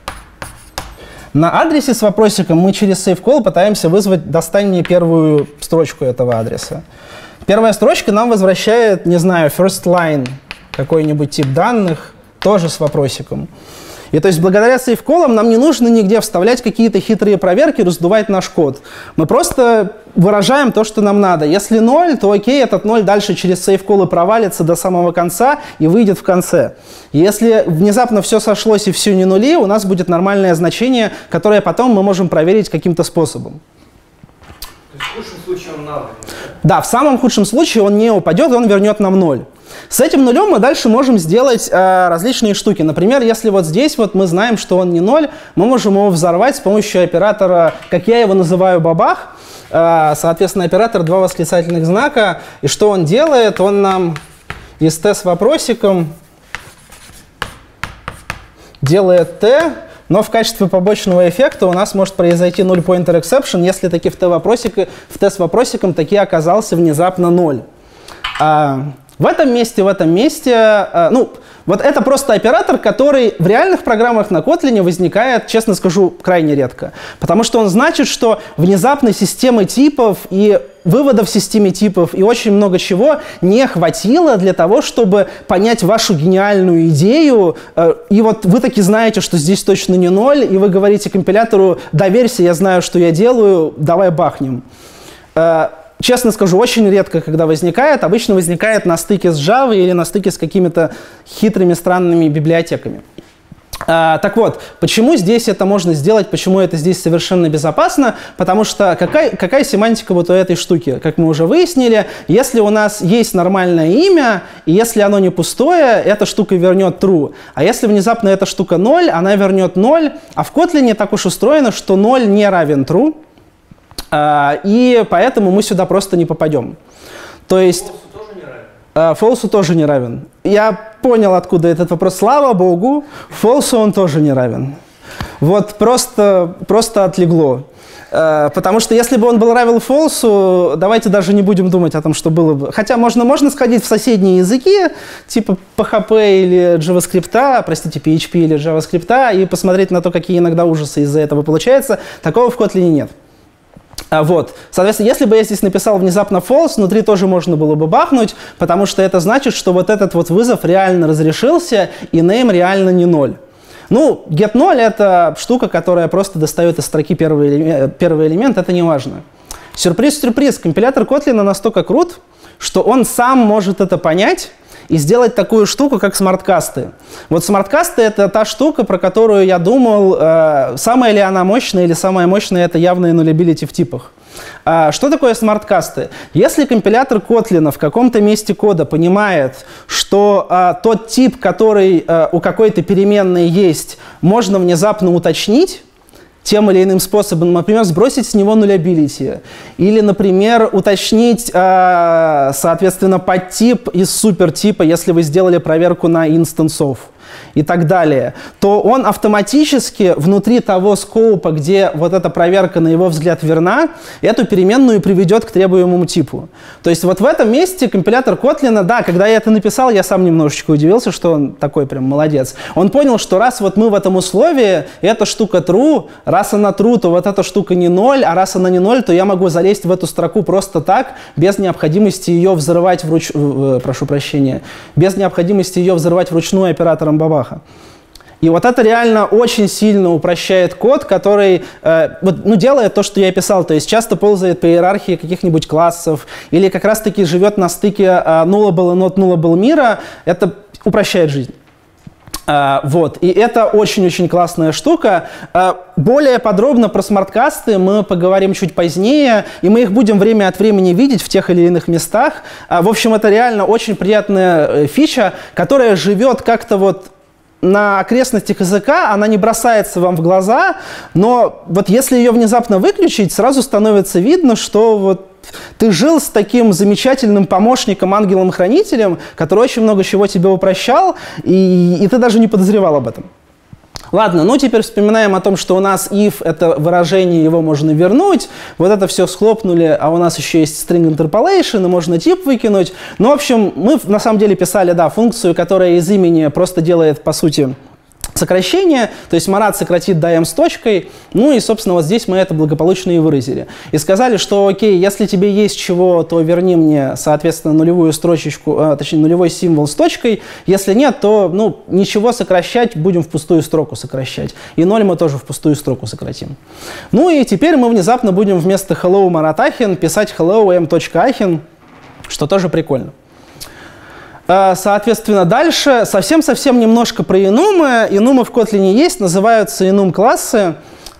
На адресе с вопросиком мы через safe-call пытаемся вызвать «достань мне первую строчку этого адреса». Первая строчка нам возвращает, не знаю, first line, какой-нибудь тип данных, тоже с вопросиком. И то есть благодаря сейф-коллам нам не нужно нигде вставлять какие-то хитрые проверки, раздувать наш код. Мы просто выражаем то, что нам надо. Если ноль, то окей, этот ноль дальше через сейф-коллы провалится до самого конца и выйдет в конце. Если внезапно все сошлось и все не нули, у нас будет нормальное значение, которое потом мы можем проверить каким-то способом. То есть в худшем случае он навык? Да, в самом худшем случае он не упадет, он вернет нам ноль. С этим нулем мы дальше можем сделать э, различные штуки. Например, если вот здесь вот мы знаем, что он не ноль, мы можем его взорвать с помощью оператора, как я его называю, бабах. Э, соответственно, оператор два восклицательных знака. И что он делает? Он нам из t с вопросиком делает t, но в качестве побочного эффекта у нас может произойти null pointer exception, если таки в t, вопросик, в t с вопросиком таки оказался внезапно ноль. А, в этом месте, в этом месте, а, ну, вот это просто оператор, который в реальных программах на Kotlin возникает, честно скажу, крайне редко. Потому что он значит, что внезапно системы типов и выводов в системе типов и очень много чего не хватило для того, чтобы понять вашу гениальную идею. И вот вы таки знаете, что здесь точно не ноль, и вы говорите компилятору: доверься, я знаю, что я делаю, давай бахнем. Честно скажу, очень редко, когда возникает. Обычно возникает на стыке с Java или на стыке с какими-то хитрыми, странными библиотеками. А, так вот, почему здесь это можно сделать, почему это здесь совершенно безопасно? Потому что какая, какая семантика вот у этой штуки? Как мы уже выяснили, если у нас есть нормальное имя, и если оно не пустое, эта штука вернет true. А если внезапно эта штука ноль, она вернет ноль. А в Kotlin так уж устроено, что ноль не равен true. Uh, и поэтому мы сюда просто не попадем. То есть False тоже не равен? Uh, false тоже не равен. Я понял, откуда этот вопрос. Слава богу, false он тоже не равен. Вот просто, просто отлегло. Uh, потому что если бы он был равен false, давайте даже не будем думать о том, что было бы. Хотя можно, можно сходить в соседние языки, типа пи эйч пи или JavaScript, простите, пи эйч пи или JavaScript, и посмотреть на то, какие иногда ужасы из-за этого получаются. Такого в Kotlin нет. А вот, соответственно, если бы я здесь написал внезапно false, внутри тоже можно было бы бахнуть, потому что это значит, что вот этот вот вызов реально разрешился, и name реально не ноль. Ну, get ноль — это штука, которая просто достает из строки первый элемент, первый элемент, это не важно. Сюрприз-сюрприз, компилятор Kotlin настолько крут, что он сам может это понять и сделать такую штуку, как смарткасты. Вот смарткасты — это та штука, про которую я думал, э, самая ли она мощная или самая мощная — это явная нулябилити в типах. А что такое смарткасты? Если компилятор Kotlin в каком-то месте кода понимает, что а, тот тип, который а, у какой-то переменной есть, можно внезапно уточнить тем или иным способом, например, сбросить с него нулябилити, или, например, уточнить, соответственно, подтип из супертипа, если вы сделали проверку на инстансов. и так далее, то он автоматически внутри того скоупа, где вот эта проверка, на его взгляд, верна, эту переменную приведет к требуемому типу. То есть вот в этом месте компилятор Kotlin, да, когда я это написал, я сам немножечко удивился, что он такой прям молодец. Он понял, что раз вот мы в этом условии, эта штука true, раз она true, то вот эта штука не ноль, а раз она не ноль, то я могу залезть в эту строку просто так, без необходимости ее взрывать вруч... прошу прощения, без необходимости ее взрывать вручную оператором бабаха. И вот это реально очень сильно упрощает код, который э, вот, ну, делает то, что я писал, то есть часто ползает по иерархии каких-нибудь классов или как раз-таки живет на стыке э, nullable и not nullable мира. Это упрощает жизнь. Uh, вот, и это очень-очень классная штука. Uh, более подробно про смарткасты мы поговорим чуть позднее, и мы их будем время от времени видеть в тех или иных местах. Uh, в общем, это реально очень приятная фича, которая живет как-то вот на окрестностях языка, она не бросается вам в глаза, но вот если ее внезапно выключить, сразу становится видно, что вот ты жил с таким замечательным помощником, ангелом-хранителем, который очень много чего тебе упрощал, и, и ты даже не подозревал об этом. Ладно, ну теперь вспоминаем о том, что у нас if — это выражение, его можно вернуть. Вот это все схлопнули, а у нас еще есть string interpolation, и можно тип выкинуть. Ну, в общем, мы на самом деле писали, да, функцию, которая из имени просто делает, по сути, сокращение, то есть Марат сократит до m с точкой, ну и, собственно, вот здесь мы это благополучно и выразили. И сказали, что, окей, если тебе есть чего, то верни мне, соответственно, нулевую строчечку, а, точнее, нулевой символ с точкой, если нет, то, ну, ничего сокращать, будем в пустую строку сокращать. И ноль мы тоже в пустую строку сократим. Ну и теперь мы внезапно будем вместо hello Марат Ахин писать hello m.Ахин, что тоже прикольно. Соответственно, дальше совсем-совсем немножко про инумы. Инумы в Kotlin есть, называются инум-классы.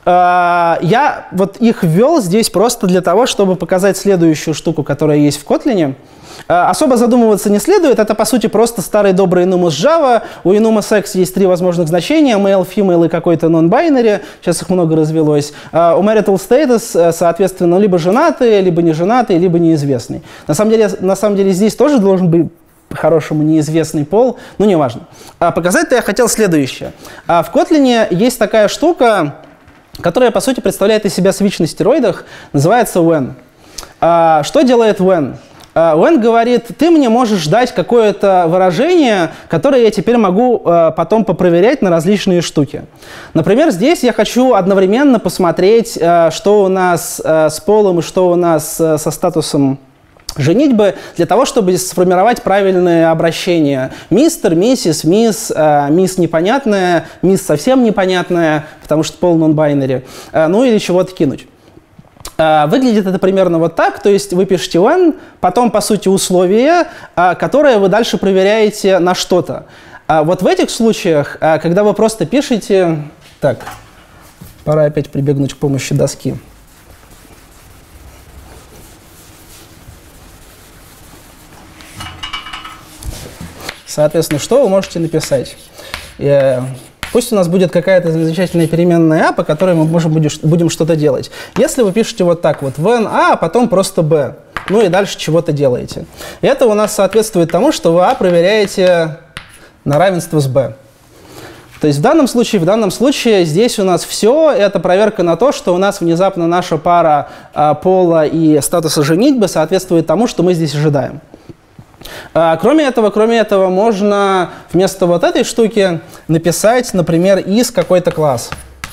Я вот их ввел здесь просто для того, чтобы показать следующую штуку, которая есть в Kotlin. Особо задумываться не следует, это по сути просто старый добрый enum из Java. У enum sex есть три возможных значения: male, female и какой-то non-binary, сейчас их много развелось. У marital status, соответственно, либо женатый, либо не женатый, либо неизвестный. На самом деле, на самом деле здесь тоже должен быть по-хорошему неизвестный пол, ну неважно. А показать-то я хотел следующее. А в Kotlin есть такая штука, которая по сути представляет из себя свитч на стероидах, называется when. А что делает when? А when говорит: ты мне можешь дать какое-то выражение, которое я теперь могу а, потом попроверять на различные штуки. Например, здесь я хочу одновременно посмотреть, а, что у нас а, с полом и что у нас а, со статусом женитьбы, для того, чтобы сформировать правильное обращение. Мистер, миссис, мисс, э, мисс непонятная, мисс совсем непонятная, потому что пол non-binary, э, ну или чего-то кинуть. Э, выглядит это примерно вот так, то есть вы пишете when, потом, по сути, условие, э, которое вы дальше проверяете на что-то. Э, вот в этих случаях, э, когда вы просто пишете... Так, пора опять прибегнуть к помощи доски. Соответственно, что вы можете написать? Э, пусть у нас будет какая-то замечательная переменная а, по которой мы можем будем, будем что-то делать. Если вы пишете вот так вот, when a, а потом просто b, ну и дальше чего-то делаете. Это у нас соответствует тому, что вы a проверяете на равенство с b. То есть в данном случае, в данном случае здесь у нас все, это проверка на то, что у нас внезапно наша пара а, пола и статуса женитьбы соответствует тому, что мы здесь ожидаем. Кроме этого, кроме этого, можно вместо вот этой штуки написать, например, is какой-то класс.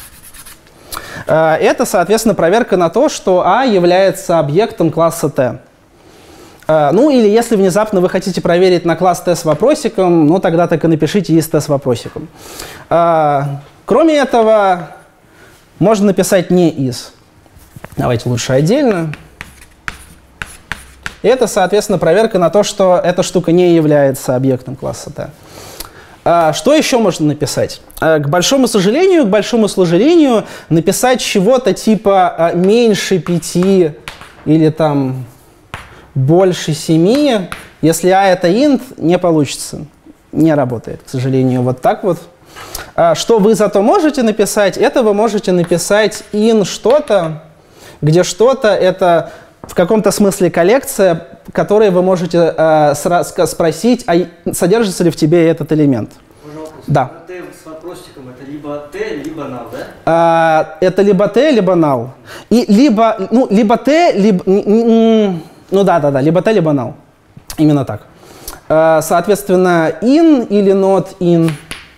Это, соответственно, проверка на то, что A является объектом класса T. Ну или если внезапно вы хотите проверить на класс T с вопросиком, ну тогда так и напишите is T с вопросиком. Кроме этого, можно написать не is. Давайте лучше отдельно. И это, соответственно, проверка на то, что эта штука не является объектом класса T. А, что еще можно написать? А, к большому сожалению, к большому сожалению, написать чего-то типа а, меньше пяти или там больше семи, если a это int, не получится. Не работает, к сожалению, вот так вот. А, что вы зато можете написать? Это вы можете написать in что-то, где что-то это... в каком-то смысле коллекция, которой вы можете э, спросить, а содержится ли в тебе этот элемент. Можно вопрос Да. Т с вопросиком это либо Т, либо null, да? А, это либо Т, либо null. И либо, ну, либо Т, либо... Ну да, да, да, либо Т, либо null. Именно так. А, соответственно, in или not in.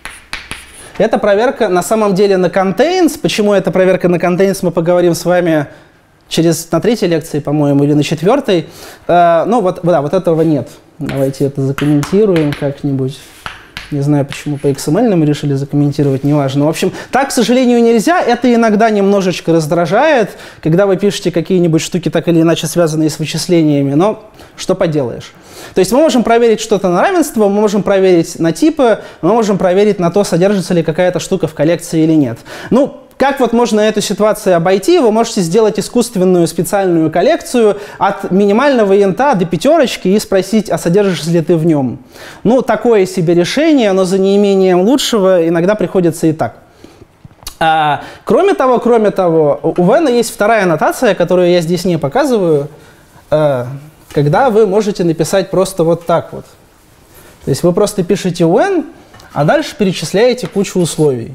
Это проверка на самом деле на contains. Почему это проверка на contains, мы поговорим с вами через, на третьей лекции, по-моему, или на четвертой. А, ну вот, да, вот этого нет. Давайте это закомментируем как-нибудь. Не знаю, почему по икс эм эль мы решили закомментировать, неважно. В общем, так, к сожалению, нельзя. Это иногда немножечко раздражает, когда вы пишете какие-нибудь штуки, так или иначе связанные с вычислениями, но что поделаешь. То есть мы можем проверить что-то на равенство, мы можем проверить на типы, мы можем проверить на то, содержится ли какая-то штука в коллекции или нет. Ну, как вот можно эту ситуацию обойти? Вы можете сделать искусственную специальную коллекцию от минимального инта до пятерочки и спросить, а содержишься ли ты в нем. Ну, такое себе решение, но за неимением лучшего иногда приходится и так. А, кроме того, кроме того, у Вена есть вторая аннотация, которую я здесь не показываю, а, когда вы можете написать просто вот так вот. То есть вы просто пишете when, а дальше перечисляете кучу условий.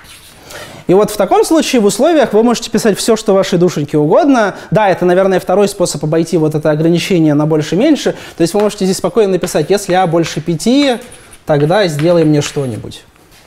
И вот в таком случае в условиях вы можете писать все, что вашей душеньке угодно. Да, это, наверное, второй способ обойти вот это ограничение на больше-меньше. То есть вы можете здесь спокойно написать, если а больше пяти, тогда сделай мне что-нибудь.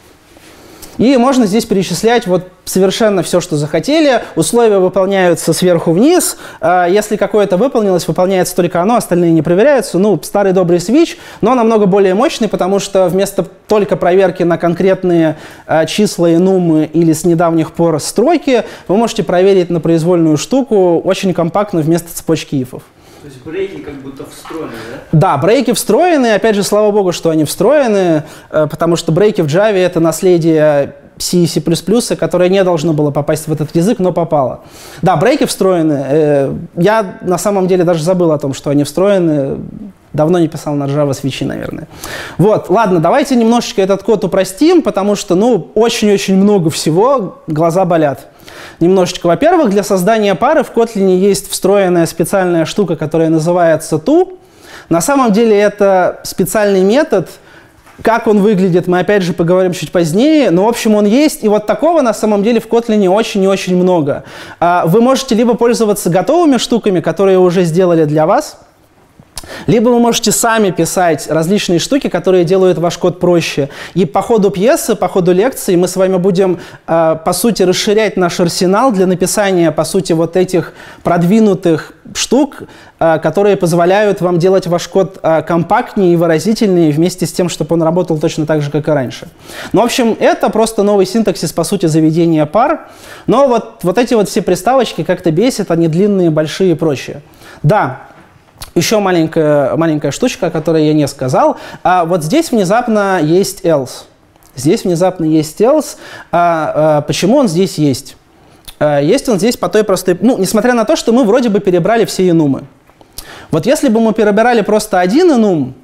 И можно здесь перечислять вот совершенно все, что захотели. Условия выполняются сверху вниз. Если какое-то выполнилось, выполняется только оно, остальные не проверяются. Ну, старый добрый switch, но намного более мощный, потому что вместо только проверки на конкретные числа и нумы или с недавних пор строки, вы можете проверить на произвольную штуку очень компактно вместо цепочки ифов. То есть брейки как будто встроены, да? Да, брейки встроены. Опять же, слава богу, что они встроены, потому что брейки в Java — это наследие C и C++, которое не должно было попасть в этот язык, но попало. Да, брейки встроены. Я на самом деле даже забыл о том, что они встроены. Давно не писал на Java свитчи, наверное. Вот, ладно, давайте немножечко этот код упростим, потому что, ну, очень-очень много всего, глаза болят. Немножечко. Во-первых, для создания пары в Kotlin есть встроенная специальная штука, которая называется to. На самом деле это специальный метод. Как он выглядит, мы опять же поговорим чуть позднее. Но, в общем, он есть. И вот такого на самом деле в Kotlin очень и очень много. Вы можете либо пользоваться готовыми штуками, которые уже сделали для вас, либо вы можете сами писать различные штуки, которые делают ваш код проще. И по ходу пьесы, по ходу лекции мы с вами будем, э, по сути, расширять наш арсенал для написания, по сути, вот этих продвинутых штук, э, которые позволяют вам делать ваш код э, компактнее и выразительнее, вместе с тем, чтобы он работал точно так же, как и раньше. Ну, в общем, это просто новый синтаксис, по сути, заведения пар. Но вот, вот эти вот все приставочки как-то бесят, они длинные, большие и прочее. Да. Еще маленькая, маленькая штучка, о которой я не сказал. А вот здесь внезапно есть else. Здесь внезапно есть else. А, а, почему он здесь есть? А, есть он здесь по той простой... Ну, несмотря на то, что мы вроде бы перебрали все enum. Вот если бы мы перебирали просто один enum,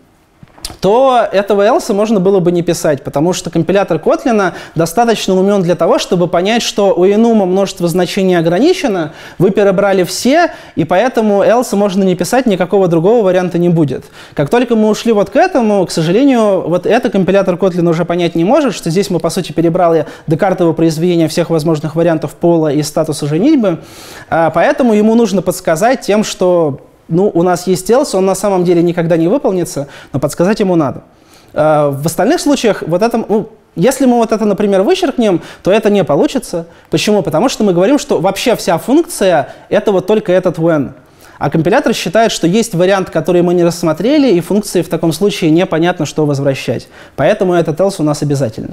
то этого else можно было бы не писать, потому что компилятор Kotlin достаточно умен для того, чтобы понять, что у enum множество значений ограничено, вы перебрали все, и поэтому else можно не писать, никакого другого варианта не будет. Как только мы ушли вот к этому, к сожалению, вот это компилятор Kotlin уже понять не может, что здесь мы, по сути, перебрали декартово произведение всех возможных вариантов пола и статуса женитьбы, поэтому ему нужно подсказать тем, что ну, у нас есть else, он на самом деле никогда не выполнится, но подсказать ему надо. В остальных случаях, вот это, ну, если мы вот это, например, вычеркнем, то это не получится. Почему? Потому что мы говорим, что вообще вся функция — это вот только этот when. А компилятор считает, что есть вариант, который мы не рассмотрели, и функции в таком случае непонятно, что возвращать. Поэтому этот else у нас обязательный.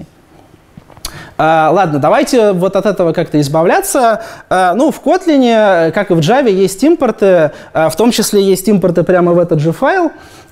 Uh, ладно, давайте вот от этого как-то избавляться. Uh, ну, в Kotlin, как и в Java, есть импорты, uh, в том числе есть импорты прямо в этот же файл.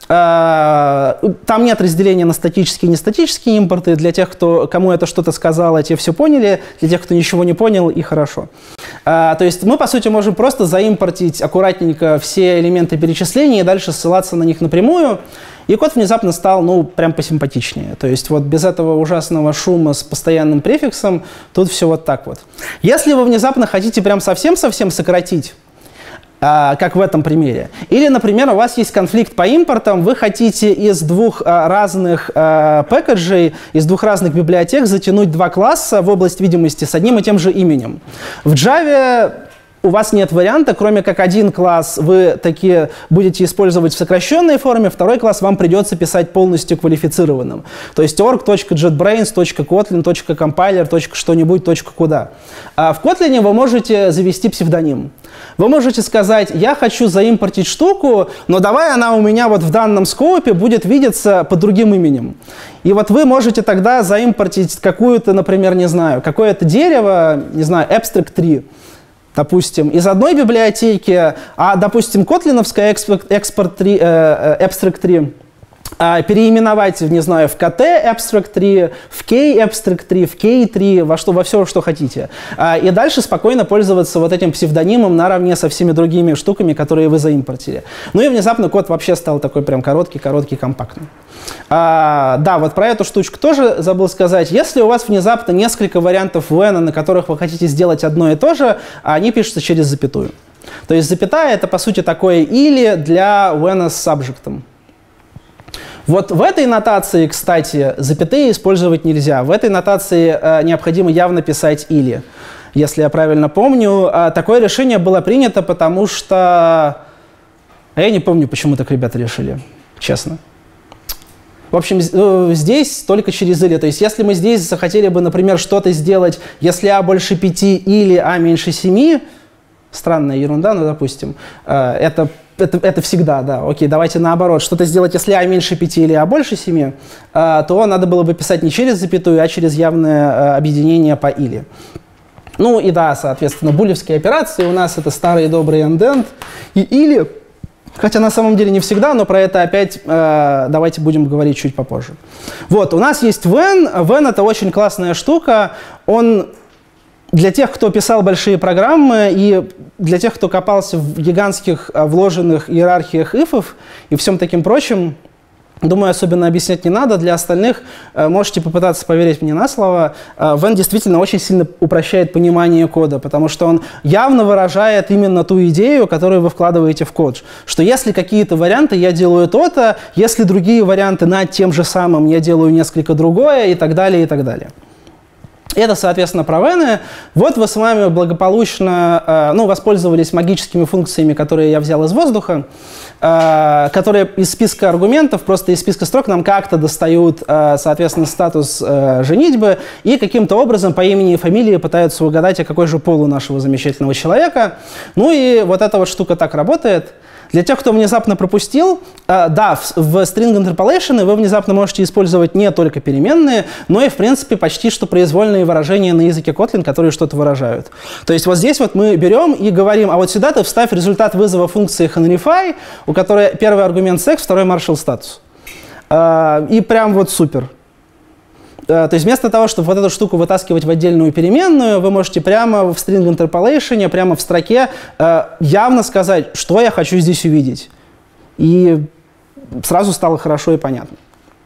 Uh, там нет разделения на статические и нестатические импорты. Для тех, кто, кому это что-то сказало, те все поняли. Для тех, кто ничего не понял, и хорошо. Uh, то есть мы, по сути, можем просто заимпортить аккуратненько все элементы перечисления и дальше ссылаться на них напрямую. И код внезапно стал, ну, прям посимпатичнее. То есть вот без этого ужасного шума с постоянным префиксом тут все вот так вот. Если вы внезапно хотите прям совсем-совсем сократить, как в этом примере. Или, например, у вас есть конфликт по импортам, вы хотите из двух разных пэкэджей, из двух разных библиотек затянуть два класса в область видимости с одним и тем же именем. В Java у вас нет варианта, кроме как один класс вы такие будете использовать в сокращенной форме, второй класс вам придется писать полностью квалифицированным. То есть org.jetbrains, .kotlin, .compiler, что-нибудь, куда. А в Kotlin вы можете завести псевдоним. Вы можете сказать, я хочу заимпортить штуку, но давай она у меня вот в данном скопе будет видеться под другим именем. И вот вы можете тогда заимпортить какую-то, например, не знаю, какое-то дерево, не знаю, abstract три. Допустим, из одной библиотеки, а, допустим, котлиновская экспорт три, э, abstract три э, переименовать, не знаю, в КТ abstract три, в K abstract три, в K три, во, что, во все, что хотите. Э, и дальше спокойно пользоваться вот этим псевдонимом наравне со всеми другими штуками, которые вы заимпортили. Ну и внезапно код вообще стал такой прям короткий, короткий, компактный. А, да, вот про эту штучку тоже забыл сказать. Если у вас внезапно несколько вариантов вена, на которых вы хотите сделать одно и то же, они пишутся через запятую. То есть запятая — это, по сути, такое «или» для вена с сабжектом. Вот в этой нотации, кстати, запятые использовать нельзя. В этой нотации э, необходимо явно писать «или». Если я правильно помню, э, такое решение было принято, потому что... А я не помню, почему так ребята решили, честно. В общем, здесь только через или. То есть если мы здесь захотели бы, например, что-то сделать, если а больше пяти или а меньше семи, странная ерунда, но допустим, это, это, это всегда, да, окей, давайте наоборот, что-то сделать, если а меньше пяти или а больше семи, то надо было бы писать не через запятую, а через явное объединение по или. Ну и да, соответственно, булевские операции у нас это старый добрый end-end и или. Хотя на самом деле не всегда, но про это опять э, давайте будем говорить чуть попозже. Вот, у нас есть when. When — это очень классная штука. Он для тех, кто писал большие программы, и для тех, кто копался в гигантских вложенных иерархиях ифов и всем таким прочим, думаю, особенно объяснять не надо. Для остальных э, можете попытаться поверить мне на слово. Э, when действительно очень сильно упрощает понимание кода, потому что он явно выражает именно ту идею, которую вы вкладываете в код. Что если какие-то варианты, я делаю то-то, если другие варианты над тем же самым, я делаю несколько другое, и так далее, и так далее. Это, соответственно, про вены. Вот вы с вами благополучно э, ну, воспользовались магическими функциями, которые я взял из воздуха, э, которые из списка аргументов, просто из списка строк нам как-то достают, э, соответственно, статус э, женитьбы и каким-то образом по имени и фамилии пытаются угадать, а какой же пол у нашего замечательного человека. Ну и вот эта вот штука так работает. Для тех, кто внезапно пропустил, э, да, в, в string interpolation вы внезапно можете использовать не только переменные, но и, в принципе, почти что произвольные выражения на языке Kotlin, которые что-то выражают. То есть вот здесь вот мы берем и говорим, а вот сюда ты вставь результат вызова функции henryfy, у которой первый аргумент секс, второй marshal статус. Э, и прям вот супер. То есть вместо того, чтобы вот эту штуку вытаскивать в отдельную переменную, вы можете прямо в string interpolation, прямо в строке э, явно сказать, что я хочу здесь увидеть. И сразу стало хорошо и понятно.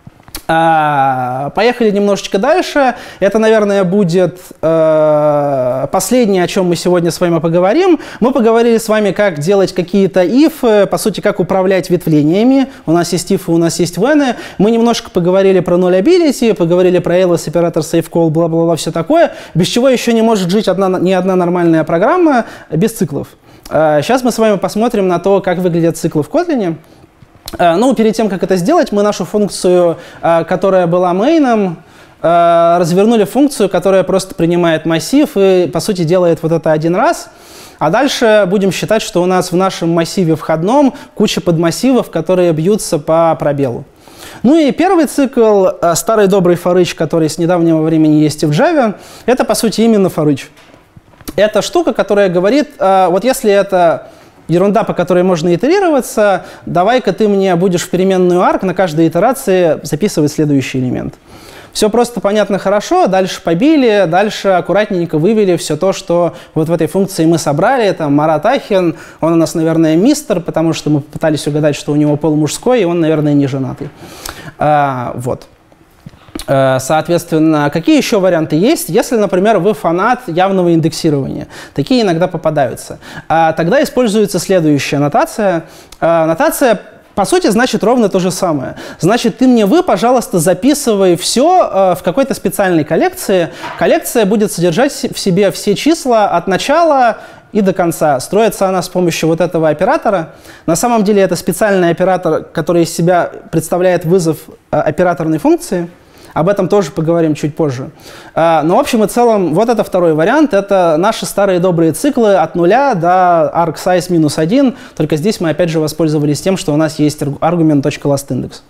А, поехали немножечко дальше. Это, наверное, будет э, последнее, о чем мы сегодня с вами поговорим. Мы поговорили с вами, как делать какие-то if, по сути, как управлять ветвлениями. У нас есть if, у нас есть when. Мы немножко поговорили про nullability, поговорили про ls, оператор save call, бла-бла-бла, все такое. Без чего еще не может жить одна, ни одна нормальная программа без циклов. А, сейчас мы с вами посмотрим на то, как выглядят циклы в Kotlin. Ну, перед тем, как это сделать, мы нашу функцию, которая была мейном, развернули в функцию, которая просто принимает массив и, по сути, делает вот это один раз. А дальше будем считать, что у нас в нашем массиве входном куча подмассивов, которые бьются по пробелу. Ну и первый цикл, старый добрый for each, который с недавнего времени есть и в Java, это, по сути, именно for each. Это штука, которая говорит, вот если это... ерунда, по которой можно итерироваться, давай-ка ты мне будешь в переменную arg на каждой итерации записывать следующий элемент. Все просто, понятно, хорошо, дальше побили, дальше аккуратненько вывели все то, что вот в этой функции мы собрали. Там Марат Ахин, он у нас, наверное, мистер, потому что мы пытались угадать, что у него пол мужской, и он, наверное, не женатый. А, вот. Соответственно, какие еще варианты есть? Если, например, вы фанат явного индексирования, такие иногда попадаются, тогда используется следующая нотация. Нотация, по сути, значит ровно то же самое. Значит, ты мне, вы, пожалуйста, записывай все в какой-то специальной коллекции. Коллекция будет содержать в себе все числа от начала и до конца. Строится она с помощью вот этого оператора. На самом деле это специальный оператор, который из себя представляет вызов операторной функции. Об этом тоже поговорим чуть позже. Но в общем и целом вот это второй вариант. Это наши старые добрые циклы от нуля до argsize минус один. Только здесь мы опять же воспользовались тем, что у нас есть аргумент .lastIndex.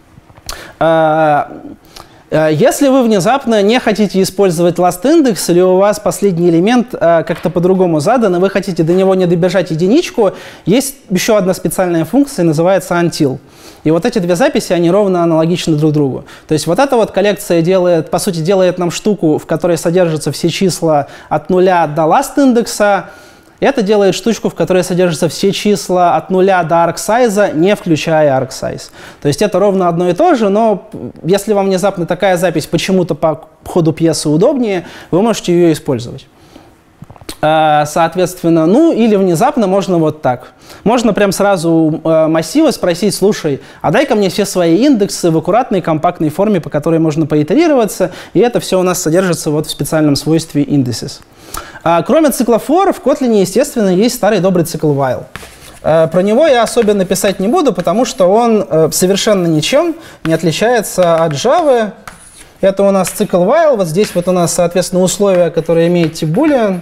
Если вы внезапно не хотите использовать lastIndex, или у вас последний элемент как-то по-другому задан, и вы хотите до него не добежать единичку, есть еще одна специальная функция, называется until. И вот эти две записи, они ровно аналогичны друг другу. То есть вот эта вот коллекция делает, по сути, делает нам штуку, в которой содержатся все числа от нуля до lastIndex. Это делает штучку, в которой содержатся все числа от нуля до argsize, не включая argsize. То есть это ровно одно и то же, но если вам внезапно такая запись почему-то по ходу пьесы удобнее, вы можете ее использовать. Соответственно, ну или внезапно можно вот так. Можно прям сразу у массива спросить: слушай, а дай-ка мне все свои индексы в аккуратной компактной форме, по которой можно поитерироваться, и это все у нас содержится вот в специальном свойстве indices. Кроме цикла for, в Kotlin, естественно, есть старый добрый цикл while. Про него я особенно писать не буду, потому что он совершенно ничем не отличается от Java. Это у нас цикл while, вот здесь вот у нас, соответственно, условия, которые имеют тип boolean.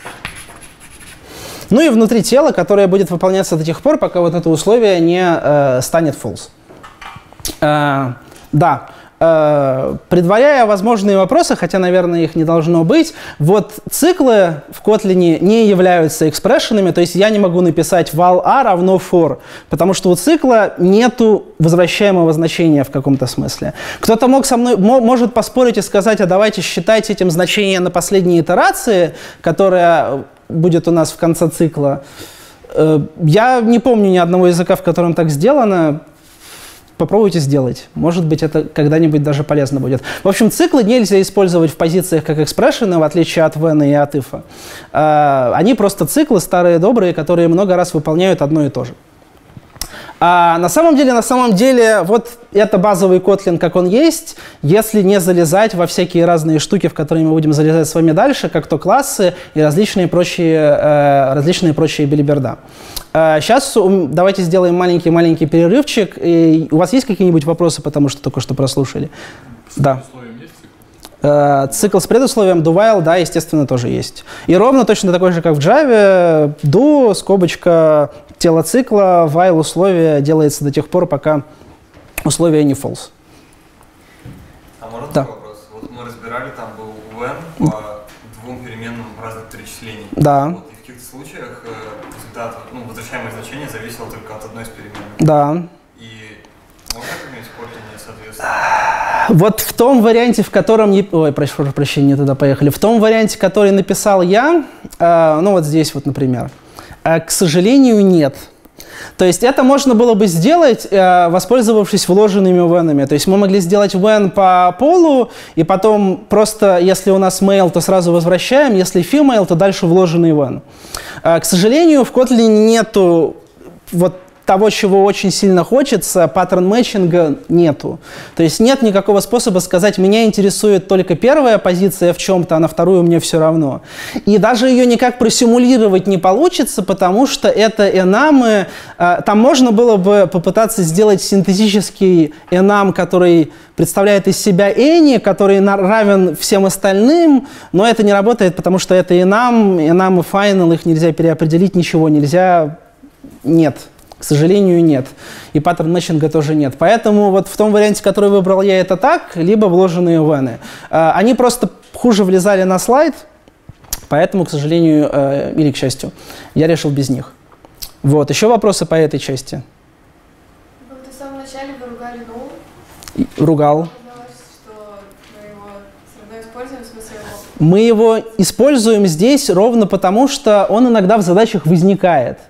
Ну и внутри тела, которое будет выполняться до тех пор, пока вот это условие не э, станет false. Э, да. Э, предваряя возможные вопросы, хотя, наверное, их не должно быть, вот циклы в Kotlin не являются экспрессионами, то есть я не могу написать val a равно for, потому что у цикла нету возвращаемого значения в каком-то смысле. Кто-то мог со мной, может поспорить и сказать: а давайте считать этим значение на последней итерации, которая будет у нас в конце цикла. Я не помню ни одного языка, в котором так сделано. Попробуйте сделать. Может быть, это когда-нибудь даже полезно будет. В общем, циклы нельзя использовать в позициях как экспрессионы, в отличие от when и от if. Они просто циклы старые, добрые, которые много раз выполняют одно и то же. А на самом деле, на самом деле, вот это базовый Kotlin, как он есть, если не залезать во всякие разные штуки, в которые мы будем залезать с вами дальше, как то классы и различные прочие, э, различные прочие белиберда. Э, сейчас давайте сделаем маленький-маленький перерывчик. И у вас есть какие-нибудь вопросы, потому что только что прослушали? С да. Есть цикл? Э, цикл с предусловием do while, да, естественно, тоже есть. И ровно точно такой же, как в Java, do, скобочка, тело цикла, while условие делается до тех пор, пока условие не false. А можно да. такой вопрос? Вот мы разбирали, там был when по двум переменным разных перечислений. Да. Вот, и в каких-то случаях результат, ну, возвращаемое значение зависело только от одной из переменных. Да. И можно применить в Kotlin, соответственно? Вот в том варианте, в котором... Не... Ой, прошу прощения, туда поехали. В том варианте, который написал я, э, ну вот здесь вот, например, э, к сожалению, нет. То есть это можно было бы сделать, э, воспользовавшись вложенными when. То есть мы могли сделать when по полу, и потом просто, если у нас male, то сразу возвращаем, если female, то дальше вложенный when. Э, к сожалению, в Kotlin нету вот того, чего очень сильно хочется, паттерн-мэтчинга нету. То есть нет никакого способа сказать: меня интересует только первая позиция в чем-то, а на вторую мне все равно. И даже ее никак просимулировать не получится, потому что это enum. Там можно было бы попытаться сделать синтетический enum, который представляет из себя any, который равен всем остальным, но это не работает, потому что это enum, enum и final, их нельзя переопределить, ничего нельзя, нет. К сожалению, нет. И паттерн-мэтчинга тоже нет. Поэтому вот в том варианте, который выбрал я, это так, либо вложенные when. Они просто хуже влезали на слайд, поэтому, к сожалению, или к счастью, я решил без них. Вот. Еще вопросы по этой части? Вот в самом начале вы ругали null. Ругал. Что мы его все равно используем, в смысле его... Мы его используем здесь ровно потому, что он иногда в задачах возникает.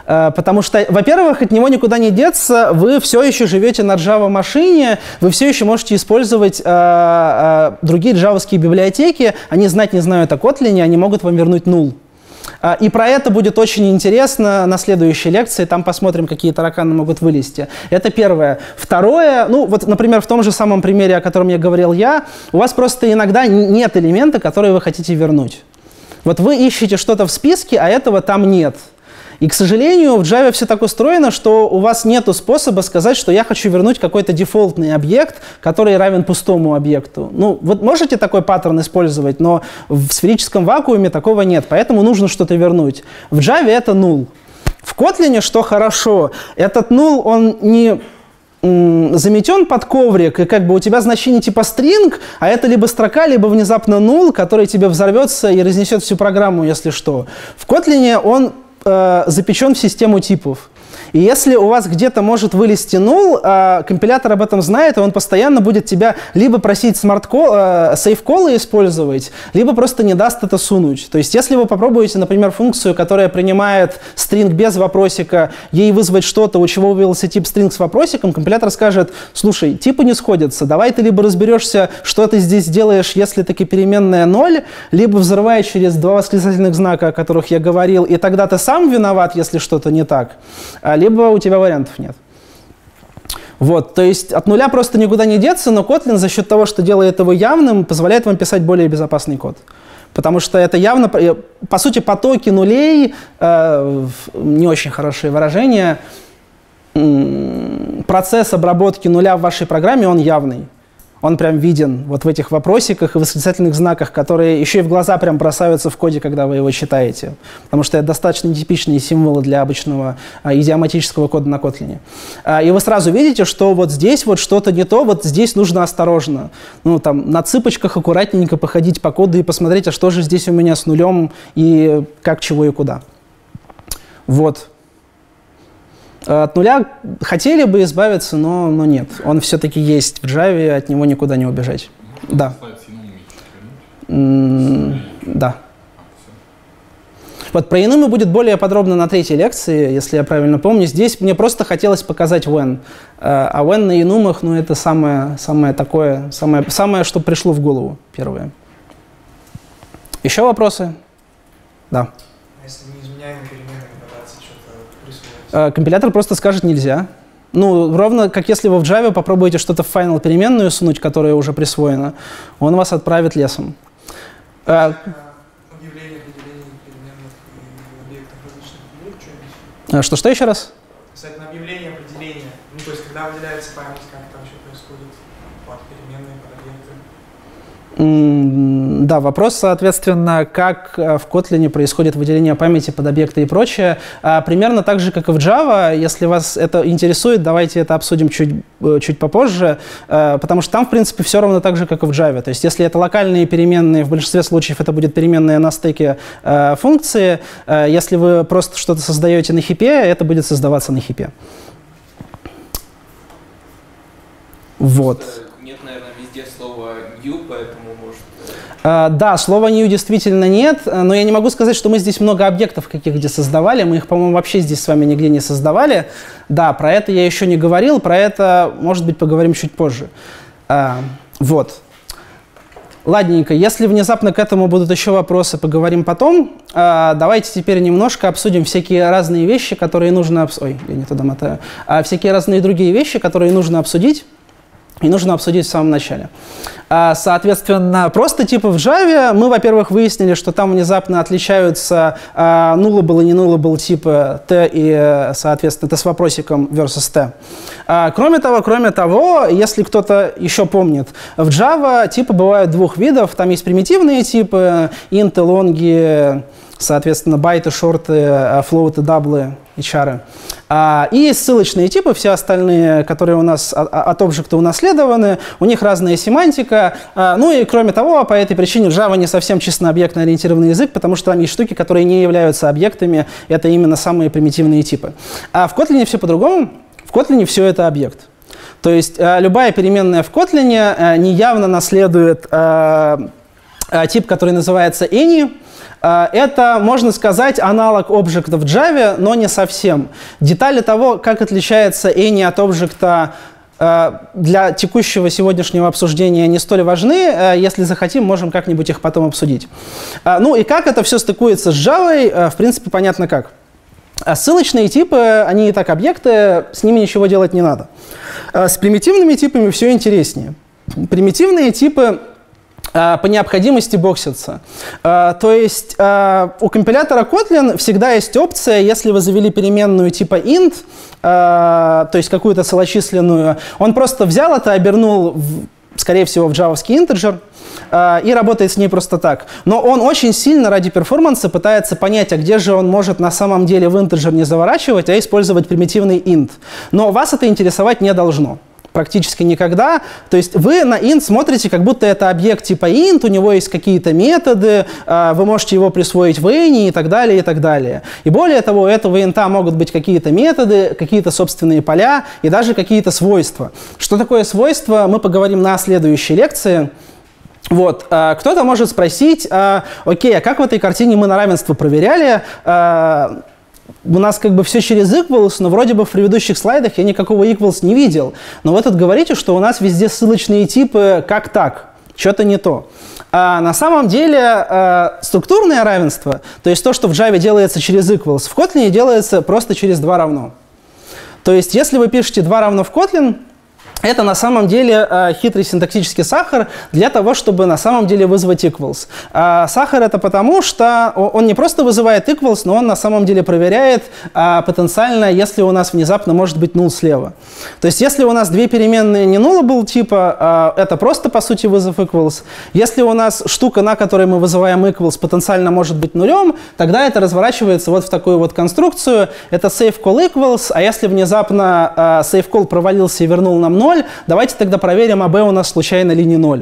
Потому что, во-первых, от него никуда не деться, вы все еще живете на Java-машине, вы все еще можете использовать другие джавовские библиотеки, они знать не знают о Kotlin, они могут вам вернуть null. И про это будет очень интересно на следующей лекции. Там посмотрим, какие тараканы могут вылезти. Это первое. Второе, ну вот, например, в том же самом примере, о котором я говорил я, у вас просто иногда нет элемента, который вы хотите вернуть. Вот вы ищете что-то в списке, а этого там нет. И, к сожалению, в Java все так устроено, что у вас нет способа сказать, что я хочу вернуть какой-то дефолтный объект, который равен пустому объекту. Ну, вот можете такой паттерн использовать, но в сферическом вакууме такого нет, поэтому нужно что-то вернуть. В Java это null. В Kotlin, что хорошо, этот null, он не заметен под коврик, и как бы у тебя значение типа string, а это либо строка, либо внезапно null, который тебе взорвется и разнесет всю программу, если что. В Kotlin он запечен в систему типов. И если у вас где-то может вылезти null, а компилятор об этом знает, и он постоянно будет тебя либо просить сейф-колы использовать, либо просто не даст это сунуть. То есть если вы попробуете, например, функцию, которая принимает string без вопросика, ей вызвать что-то, у чего вывелся тип string с вопросиком, компилятор скажет: слушай, типы не сходятся, давай ты либо разберешься, что ты здесь делаешь, если таки переменная ноль, либо взрывай через два восклицательных знака, о которых я говорил, и тогда ты сам виноват, если что-то не так. Либо у тебя вариантов нет. Вот, то есть от нуля просто никуда не деться, но Kotlin за счет того, что делает его явным, позволяет вам писать более безопасный код. Потому что это явно, по сути, потоки нулей, э, не очень хорошие выражения, э, процесс обработки нуля в вашей программе, он явный. Он прям виден вот в этих вопросиках и восклицательных знаках, которые еще и в глаза прям бросаются в коде, когда вы его читаете. Потому что это достаточно нетипичные символы для обычного а, идиоматического кода на Kotlin. А, и вы сразу видите, что вот здесь вот что-то не то, вот здесь нужно осторожно. Ну, там, на цыпочках аккуратненько походить по коду и посмотреть, а что же здесь у меня с нулем и как, чего и куда. Вот. От нуля хотели бы избавиться, но, но нет. Он все-таки есть в Java, от него никуда не убежать. Можно да. Mm, да. Вот про enum будет более подробно на третьей лекции, если я правильно помню. Здесь мне просто хотелось показать when. А when на enum, ну, это самое, самое такое, самое, самое, что пришло в голову первое. Еще вопросы? Да. Если не изменяемые переменные пытаться что-то присвоить? Компилятор просто скажет «нельзя». Ну, ровно как если вы в Java попробуете что-то в final переменную сунуть, которая уже присвоена, он вас отправит лесом. Объявление, определение переменных и объектов различных будет что-нибудь? Что-что еще раз? Кстати, на объявление, определение. Ну, то есть, когда выделяется память, как там все происходит под переменные, под объекты. Да, вопрос, соответственно, как в Kotlin происходит выделение памяти под объекты и прочее. Примерно так же, как и в Java. Если вас это интересует, давайте это обсудим чуть, чуть попозже, потому что там, в принципе, все равно так же, как и в Java. То есть если это локальные переменные, в большинстве случаев это будет переменная на стеке функции. Если вы просто что-то создаете на хипе, это будет создаваться на хипе. Вот. Нет, наверное, везде слова new, поэтому может... Uh, да, слова new действительно нет, но я не могу сказать, что мы здесь много объектов каких где создавали. Мы их, по-моему, вообще здесь с вами нигде не создавали. Да, про это я еще не говорил, про это, может быть, поговорим чуть позже. Uh, вот. Ладненько, если внезапно к этому будут еще вопросы, поговорим потом. Uh, давайте теперь немножко обсудим всякие разные вещи, которые нужно... Обс... Ой, я не туда мотаю. Uh, всякие разные другие вещи, которые нужно обсудить. И нужно обсудить в самом начале. Соответственно, просто типы в Java мы, во-первых, выяснили, что там внезапно отличаются nullable и не nullable типы T и, соответственно, T с вопросиком versus T. Кроме того, кроме того, если кто-то еще помнит, в Java типы бывают двух видов. Там есть примитивные типы, int, long, соответственно, байты, шорты, флоуты, даблы и чары. И ссылочные типы, все остальные, которые у нас от объекта унаследованы, у них разная семантика. Ну и кроме того, по этой причине Java не совсем чисто объектно-ориентированный язык, потому что там есть штуки, которые не являются объектами, это именно самые примитивные типы. А в Kotlin все по-другому, в Kotlin все это объект. То есть любая переменная в Kotlin неявно наследует тип, который называется any. Это, можно сказать, аналог объекта в Java, но не совсем. Детали того, как отличается any от объекта, для текущего сегодняшнего обсуждения не столь важны. Если захотим, можем как-нибудь их потом обсудить. Ну и как это все стыкуется с Java, в принципе, понятно как. Ссылочные типы, они и так объекты, с ними ничего делать не надо. С примитивными типами все интереснее. Примитивные типы по необходимости боксятся. То есть у компилятора Kotlin всегда есть опция, если вы завели переменную типа int, то есть какую-то целочисленную, он просто взял это, обернул, в, скорее всего, в джавовский интеджер, и работает с ней просто так. Но он очень сильно ради перформанса пытается понять, а где же он может на самом деле в интеджер не заворачивать, а использовать примитивный int. Но вас это интересовать не должно. Практически никогда. То есть вы на int смотрите, как будто это объект типа int, у него есть какие-то методы, вы можете его присвоить в any и так далее, и так далее. И более того, у этого int могут быть какие-то методы, какие-то собственные поля и даже какие-то свойства. Что такое свойства, мы поговорим на следующей лекции. Вот. Кто-то может спросить, окей, а как в этой картине мы на равенство проверяли? У нас как бы все через equals, но вроде бы в предыдущих слайдах я никакого equals не видел. Но вы тут говорите, что у нас везде ссылочные типы как так. Что-то не то. А на самом деле а, структурное равенство, то есть то, что в Java делается через equals, в Kotlin делается просто через два равно. То есть если вы пишете два равно в Kotlin, это на самом деле э, хитрый синтаксический сахар для того, чтобы на самом деле вызвать equals. А сахар это потому, что он не просто вызывает equals, но он на самом деле проверяет э, потенциально, если у нас внезапно может быть null слева. То есть если у нас две переменные не nullable типа, э, это просто по сути вызов equals. Если у нас штука, на которой мы вызываем equals, потенциально может быть нулем, тогда это разворачивается вот в такую вот конструкцию. Это save call equals, а если внезапно э, save call провалился и вернул нам ноль, давайте тогда проверим, а b у нас случайно ли не ноль.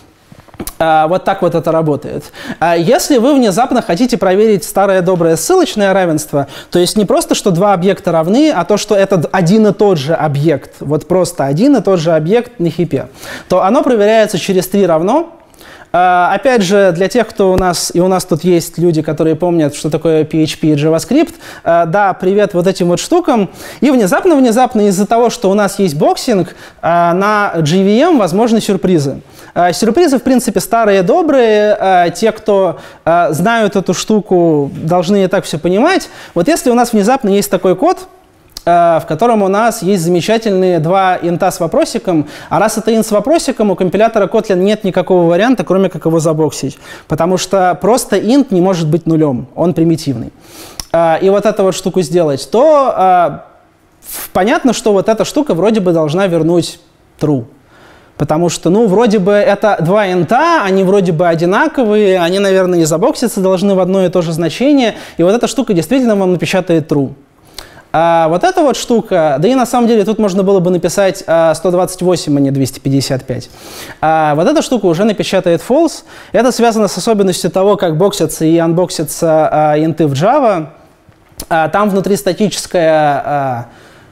А, вот так вот это работает. А если вы внезапно хотите проверить старое доброе ссылочное равенство, то есть не просто, что два объекта равны, а то, что это один и тот же объект, вот просто один и тот же объект на хипе, то оно проверяется через три равно. Uh, опять же, для тех, кто у нас, и у нас тут есть люди, которые помнят, что такое пи эйч пи и JavaScript, uh, да, привет вот этим вот штукам. И внезапно-внезапно из-за того, что у нас есть боксинг, uh, на джей ви эм возможны сюрпризы. Uh, сюрпризы, в принципе, старые, добрые. Uh, те, кто uh, знают эту штуку, должны и так все понимать. Вот если у нас внезапно есть такой код, в котором у нас есть замечательные два инта с вопросиком, а раз это int с вопросиком, у компилятора Kotlin нет никакого варианта, кроме как его забоксить, потому что просто int не может быть нулем, он примитивный. И вот эту вот штуку сделать, то понятно, что вот эта штука вроде бы должна вернуть true. Потому что, ну, вроде бы это два инта, они вроде бы одинаковые, они, наверное, и забокситься должны в одно и то же значение, и вот эта штука действительно вам напечатает true. А вот эта вот штука, да и на самом деле тут можно было бы написать а, сто двадцать восемь, а не двести пятьдесят пять. А вот эта штука уже напечатает false. Это связано с особенностью того, как боксятся и анбоксятся а, инты в Java. А, там внутри статическая а,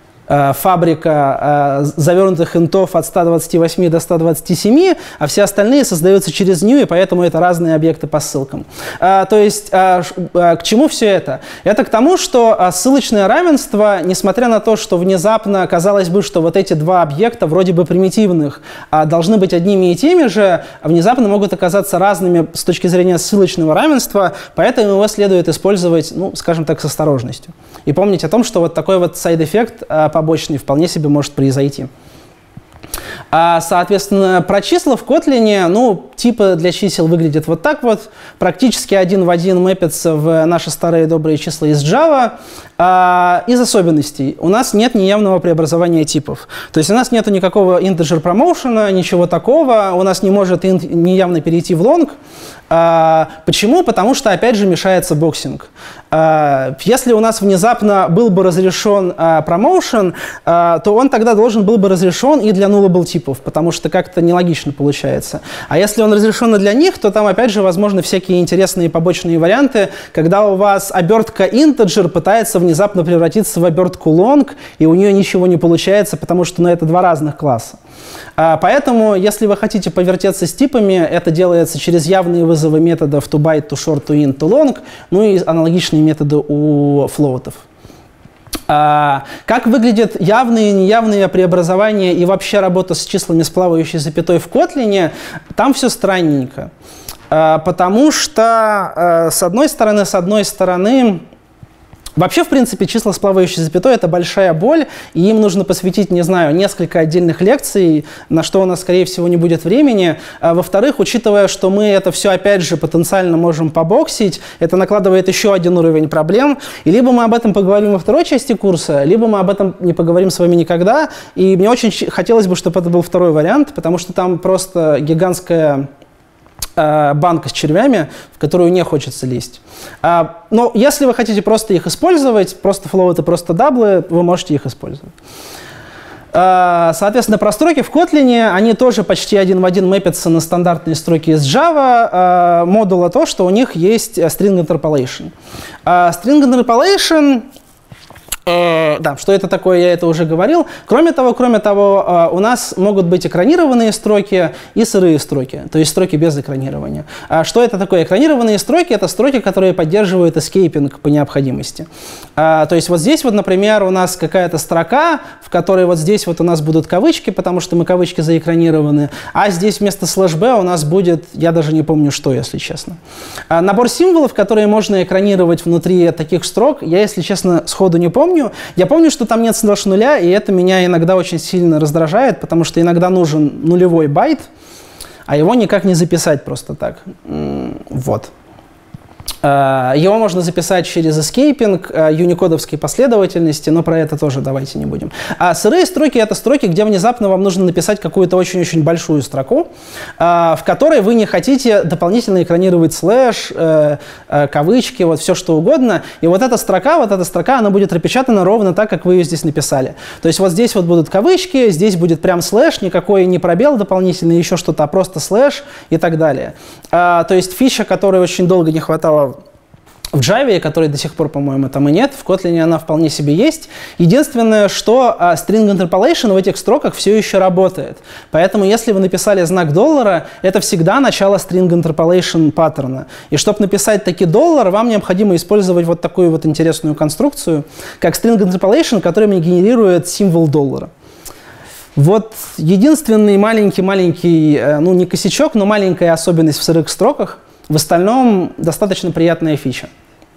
фабрика э, завернутых интов от ста двадцати восьми до ста двадцати семи, а все остальные создаются через new, и поэтому это разные объекты по ссылкам. Э, то есть э, э, к чему все это? Это к тому, что э, ссылочное равенство, несмотря на то, что внезапно казалось бы, что вот эти два объекта, вроде бы примитивных, э, должны быть одними и теми же, внезапно могут оказаться разными с точки зрения ссылочного равенства, поэтому его следует использовать, ну, скажем так, с осторожностью. И помнить о том, что вот такой вот сайд-эффект э, побочный вполне себе может произойти. А, соответственно, про числа в Kotlin, ну, типы для чисел выглядят вот так вот. Практически один в один мэпятся в наши старые добрые числа из Java. А, из особенностей. У нас нет неявного преобразования типов. То есть у нас нет никакого integer promotion, ничего такого. У нас не может int неявно перейти в long. А, почему? Потому что, опять же, мешается боксинг. А, если у нас внезапно был бы разрешен а, promotion, а, то он тогда должен был бы разрешен и для nullable типов, потому что как-то нелогично получается. А если он разрешен и для них, то там, опять же, возможны всякие интересные побочные варианты, когда у вас обертка integer пытается внезапно превратиться в обертку long, и у нее ничего не получается, потому что, ну, это два разных класса. Поэтому, если вы хотите повертеться с типами, это делается через явные вызовы методов toByte, toShort, toInt, toLong, ну и аналогичные методы у флоутов. Как выглядят явные и неявные преобразования и вообще работа с числами с плавающей запятой в Kotlin, там все странненько. Потому что, с одной стороны, с одной стороны, вообще, в принципе, числа с плавающей запятой — это большая боль, и им нужно посвятить, не знаю, несколько отдельных лекций, на что у нас, скорее всего, не будет времени. А, во-вторых, учитывая, что мы это все, опять же, потенциально можем побоксить, это накладывает еще один уровень проблем. И либо мы об этом поговорим во второй части курса, либо мы об этом не поговорим с вами никогда. И мне очень хотелось бы, чтобы это был второй вариант, потому что там просто гигантская банка с червями, в которую не хочется лезть. Но если вы хотите просто их использовать, просто флоуты, просто даблы, вы можете их использовать. Соответственно, простроки в Kotlin, они тоже почти один в один мэпятся на стандартные строки из Java модула, то, что у них есть string interpolation. String interpolation, да, что это такое, я это уже говорил. Кроме того, кроме того, у нас могут быть экранированные строки и сырые строки, то есть строки без экранирования. Что это такое? Экранированные строки — это строки, которые поддерживают эскейпинг по необходимости. То есть вот здесь вот, например, у нас какая-то строка, в которой вот здесь вот у нас будут кавычки, потому что мы кавычки заэкранированы, а здесь вместо слэш бэ у нас будет, я даже не помню что, если честно. Набор символов, которые можно экранировать внутри таких строк, я, если честно, сходу не помню. Я помню, что там нет слэш нуля, и это меня иногда очень сильно раздражает, потому что иногда нужен нулевой байт, а его никак не записать просто так. Вот. Его можно записать через эскейпинг юникодовской последовательности, но про это тоже давайте не будем. А сырые строки — это строки, где внезапно вам нужно написать какую-то очень-очень большую строку, в которой вы не хотите дополнительно экранировать слэш, кавычки, вот все что угодно. И вот эта строка, вот эта строка, она будет пропечатана ровно так, как вы ее здесь написали. То есть вот здесь вот будут кавычки, здесь будет прям слэш, никакой не пробел дополнительный, еще что-то, а просто слэш и так далее. То есть фича, которой очень долго не хватало в Java, которой до сих пор, по-моему, там и нет, в Kotlin она вполне себе есть. Единственное, что а, string interpolation в этих строках все еще работает. Поэтому, если вы написали знак доллара, это всегда начало string interpolation паттерна. И чтобы написать таки доллар, вам необходимо использовать вот такую вот интересную конструкцию, как string interpolation, который мне генерирует символ доллара. Вот единственный маленький-маленький, ну не косячок, но маленькая особенность в сырых строках. В остальном достаточно приятная фича.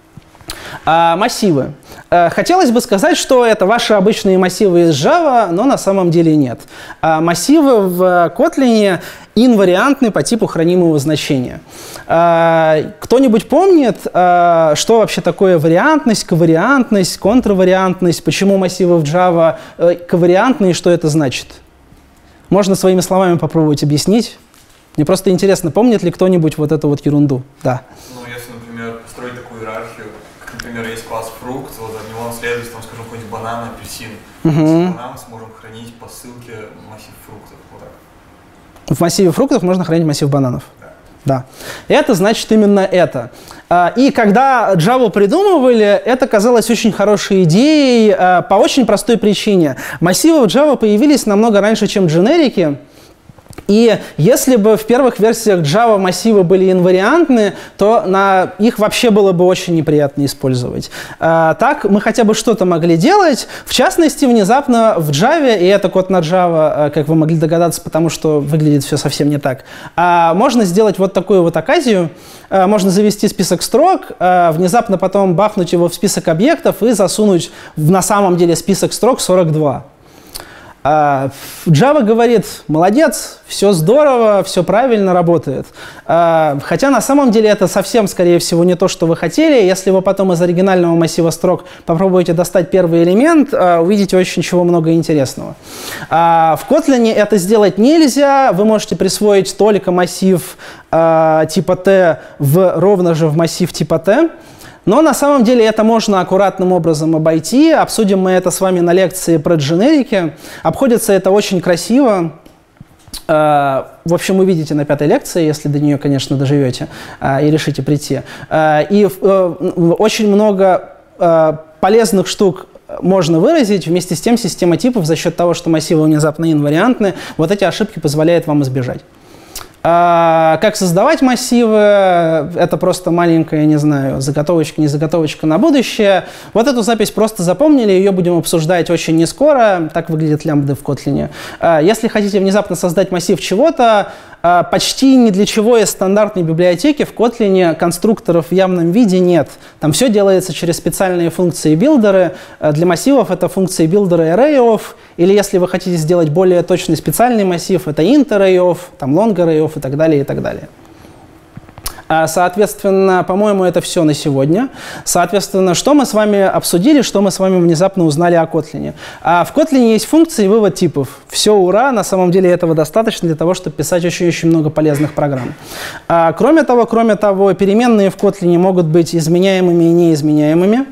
А, массивы. А, хотелось бы сказать, что это ваши обычные массивы из Java, но на самом деле нет. А, массивы в Kotlin инвариантны по типу хранимого значения. А, кто-нибудь помнит, а, что вообще такое вариантность, ковариантность, контравариантность, почему массивы в Java а, ковариантны и что это значит? Можно своими словами попробовать объяснить? Мне просто интересно, помнит ли кто-нибудь вот эту вот ерунду? Да. Ну, если, например, построить такую иерархию, как, например, есть класс фрукт, вот от него наследует, там, скажем, какой-нибудь банан, апельсин. Угу. Банан сможем хранить по ссылке массив фруктов. Вот так. В массиве фруктов можно хранить массив бананов. Да. Да. Это значит именно это. И когда Java придумывали, это казалось очень хорошей идеей по очень простой причине. Массивы в Java появились намного раньше, чем дженерики. И если бы в первых версиях Java массивы были инвариантны, то на их вообще было бы очень неприятно использовать. А, так мы хотя бы что-то могли делать. В частности, внезапно в Java, и это код на Java, как вы могли догадаться, потому что выглядит все совсем не так, а, можно сделать вот такую вот оказию. А, можно завести список строк, а, внезапно потом бахнуть его в список объектов и засунуть в на самом деле список строк сорок два. Java говорит: молодец, все здорово, все правильно работает. Хотя на самом деле это совсем, скорее всего, не то, что вы хотели. Если вы потом из оригинального массива строк попробуете достать первый элемент, увидите очень чего много интересного. В Kotlin это сделать нельзя. Вы можете присвоить только массив типа T в, ровно же в массив типа T. Но на самом деле это можно аккуратным образом обойти. Обсудим мы это с вами на лекции про дженерики. Обходится это очень красиво. В общем, увидите на пятой лекции, если до нее, конечно, доживете и решите прийти. И очень много полезных штук можно выразить. Вместе с тем система типов за счет того, что массивы внезапно инвариантны, вот эти ошибки позволяет вам избежать. А как создавать массивы? Это просто маленькая, не знаю, заготовочка, не заготовочка на будущее. Вот эту запись просто запомнили, ее будем обсуждать очень не скоро. Так выглядят лямбды в Kotlin. Если хотите внезапно создать массив чего-то, почти ни для чего из стандартной библиотеки в Kotlin конструкторов в явном виде нет. Там все делается через специальные функции-билдеры. Для массивов это функции билдера array-of, или если вы хотите сделать более точный специальный массив, это int array-of, там long array-of и так далее, и так далее. Соответственно, по-моему, это все на сегодня. Соответственно, что мы с вами обсудили, что мы с вами внезапно узнали о Kotlin. А в Kotlin есть функции вывод типов. Все, ура, на самом деле этого достаточно для того, чтобы писать очень-очень много полезных программ. А, кроме того, кроме того, переменные в Kotlin могут быть изменяемыми и неизменяемыми.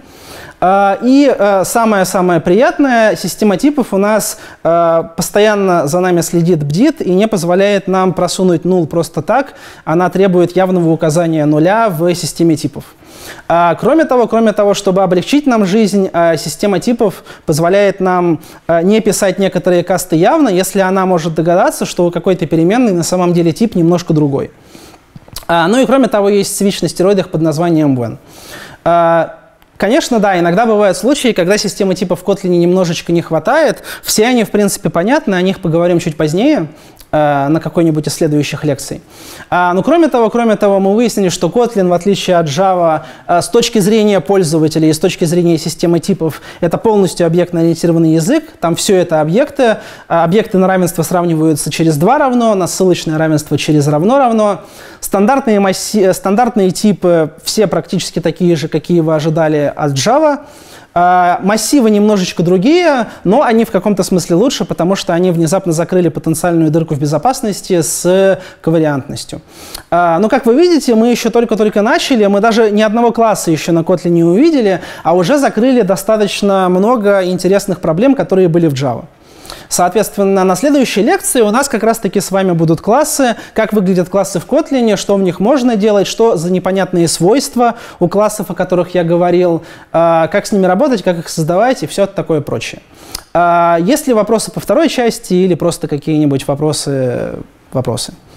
И самое-самое приятное, система типов у нас постоянно за нами следит, бдит и не позволяет нам просунуть null просто так. Она требует явного указания нуля в системе типов. Кроме того, кроме того, чтобы облегчить нам жизнь, система типов позволяет нам не писать некоторые касты явно, если она может догадаться, что у какой-то переменной на самом деле тип немножко другой. Ну и кроме того, есть свич на стероидах под названием when. Конечно, да, иногда бывают случаи, когда системы типов в Kotlin немножечко не хватает. Все они, в принципе, понятны, о них поговорим чуть позднее, э, на какой-нибудь из следующих лекций. А, но кроме того, кроме того, мы выяснили, что Kotlin, в отличие от Java, э, с точки зрения пользователей и с точки зрения системы типов, это полностью объектно-ориентированный язык. Там все это объекты. Объекты на равенство сравниваются через два равно, на ссылочное равенство через равно-равно. Стандартные, масси... Стандартные типы все практически такие же, какие вы ожидали от Java. А, массивы немножечко другие, но они в каком-то смысле лучше, потому что они внезапно закрыли потенциальную дырку в безопасности с ковариантностью. А, но, как вы видите, мы еще только-только начали, мы даже ни одного класса еще на Kotlin не увидели, а уже закрыли достаточно много интересных проблем, которые были в Java. Соответственно, на следующей лекции у нас как раз-таки с вами будут классы, как выглядят классы в Kotlin, что в них можно делать, что за непонятные свойства у классов, о которых я говорил, как с ними работать, как их создавать и все такое прочее. Есть ли вопросы по второй части или просто какие-нибудь вопросы? вопросы?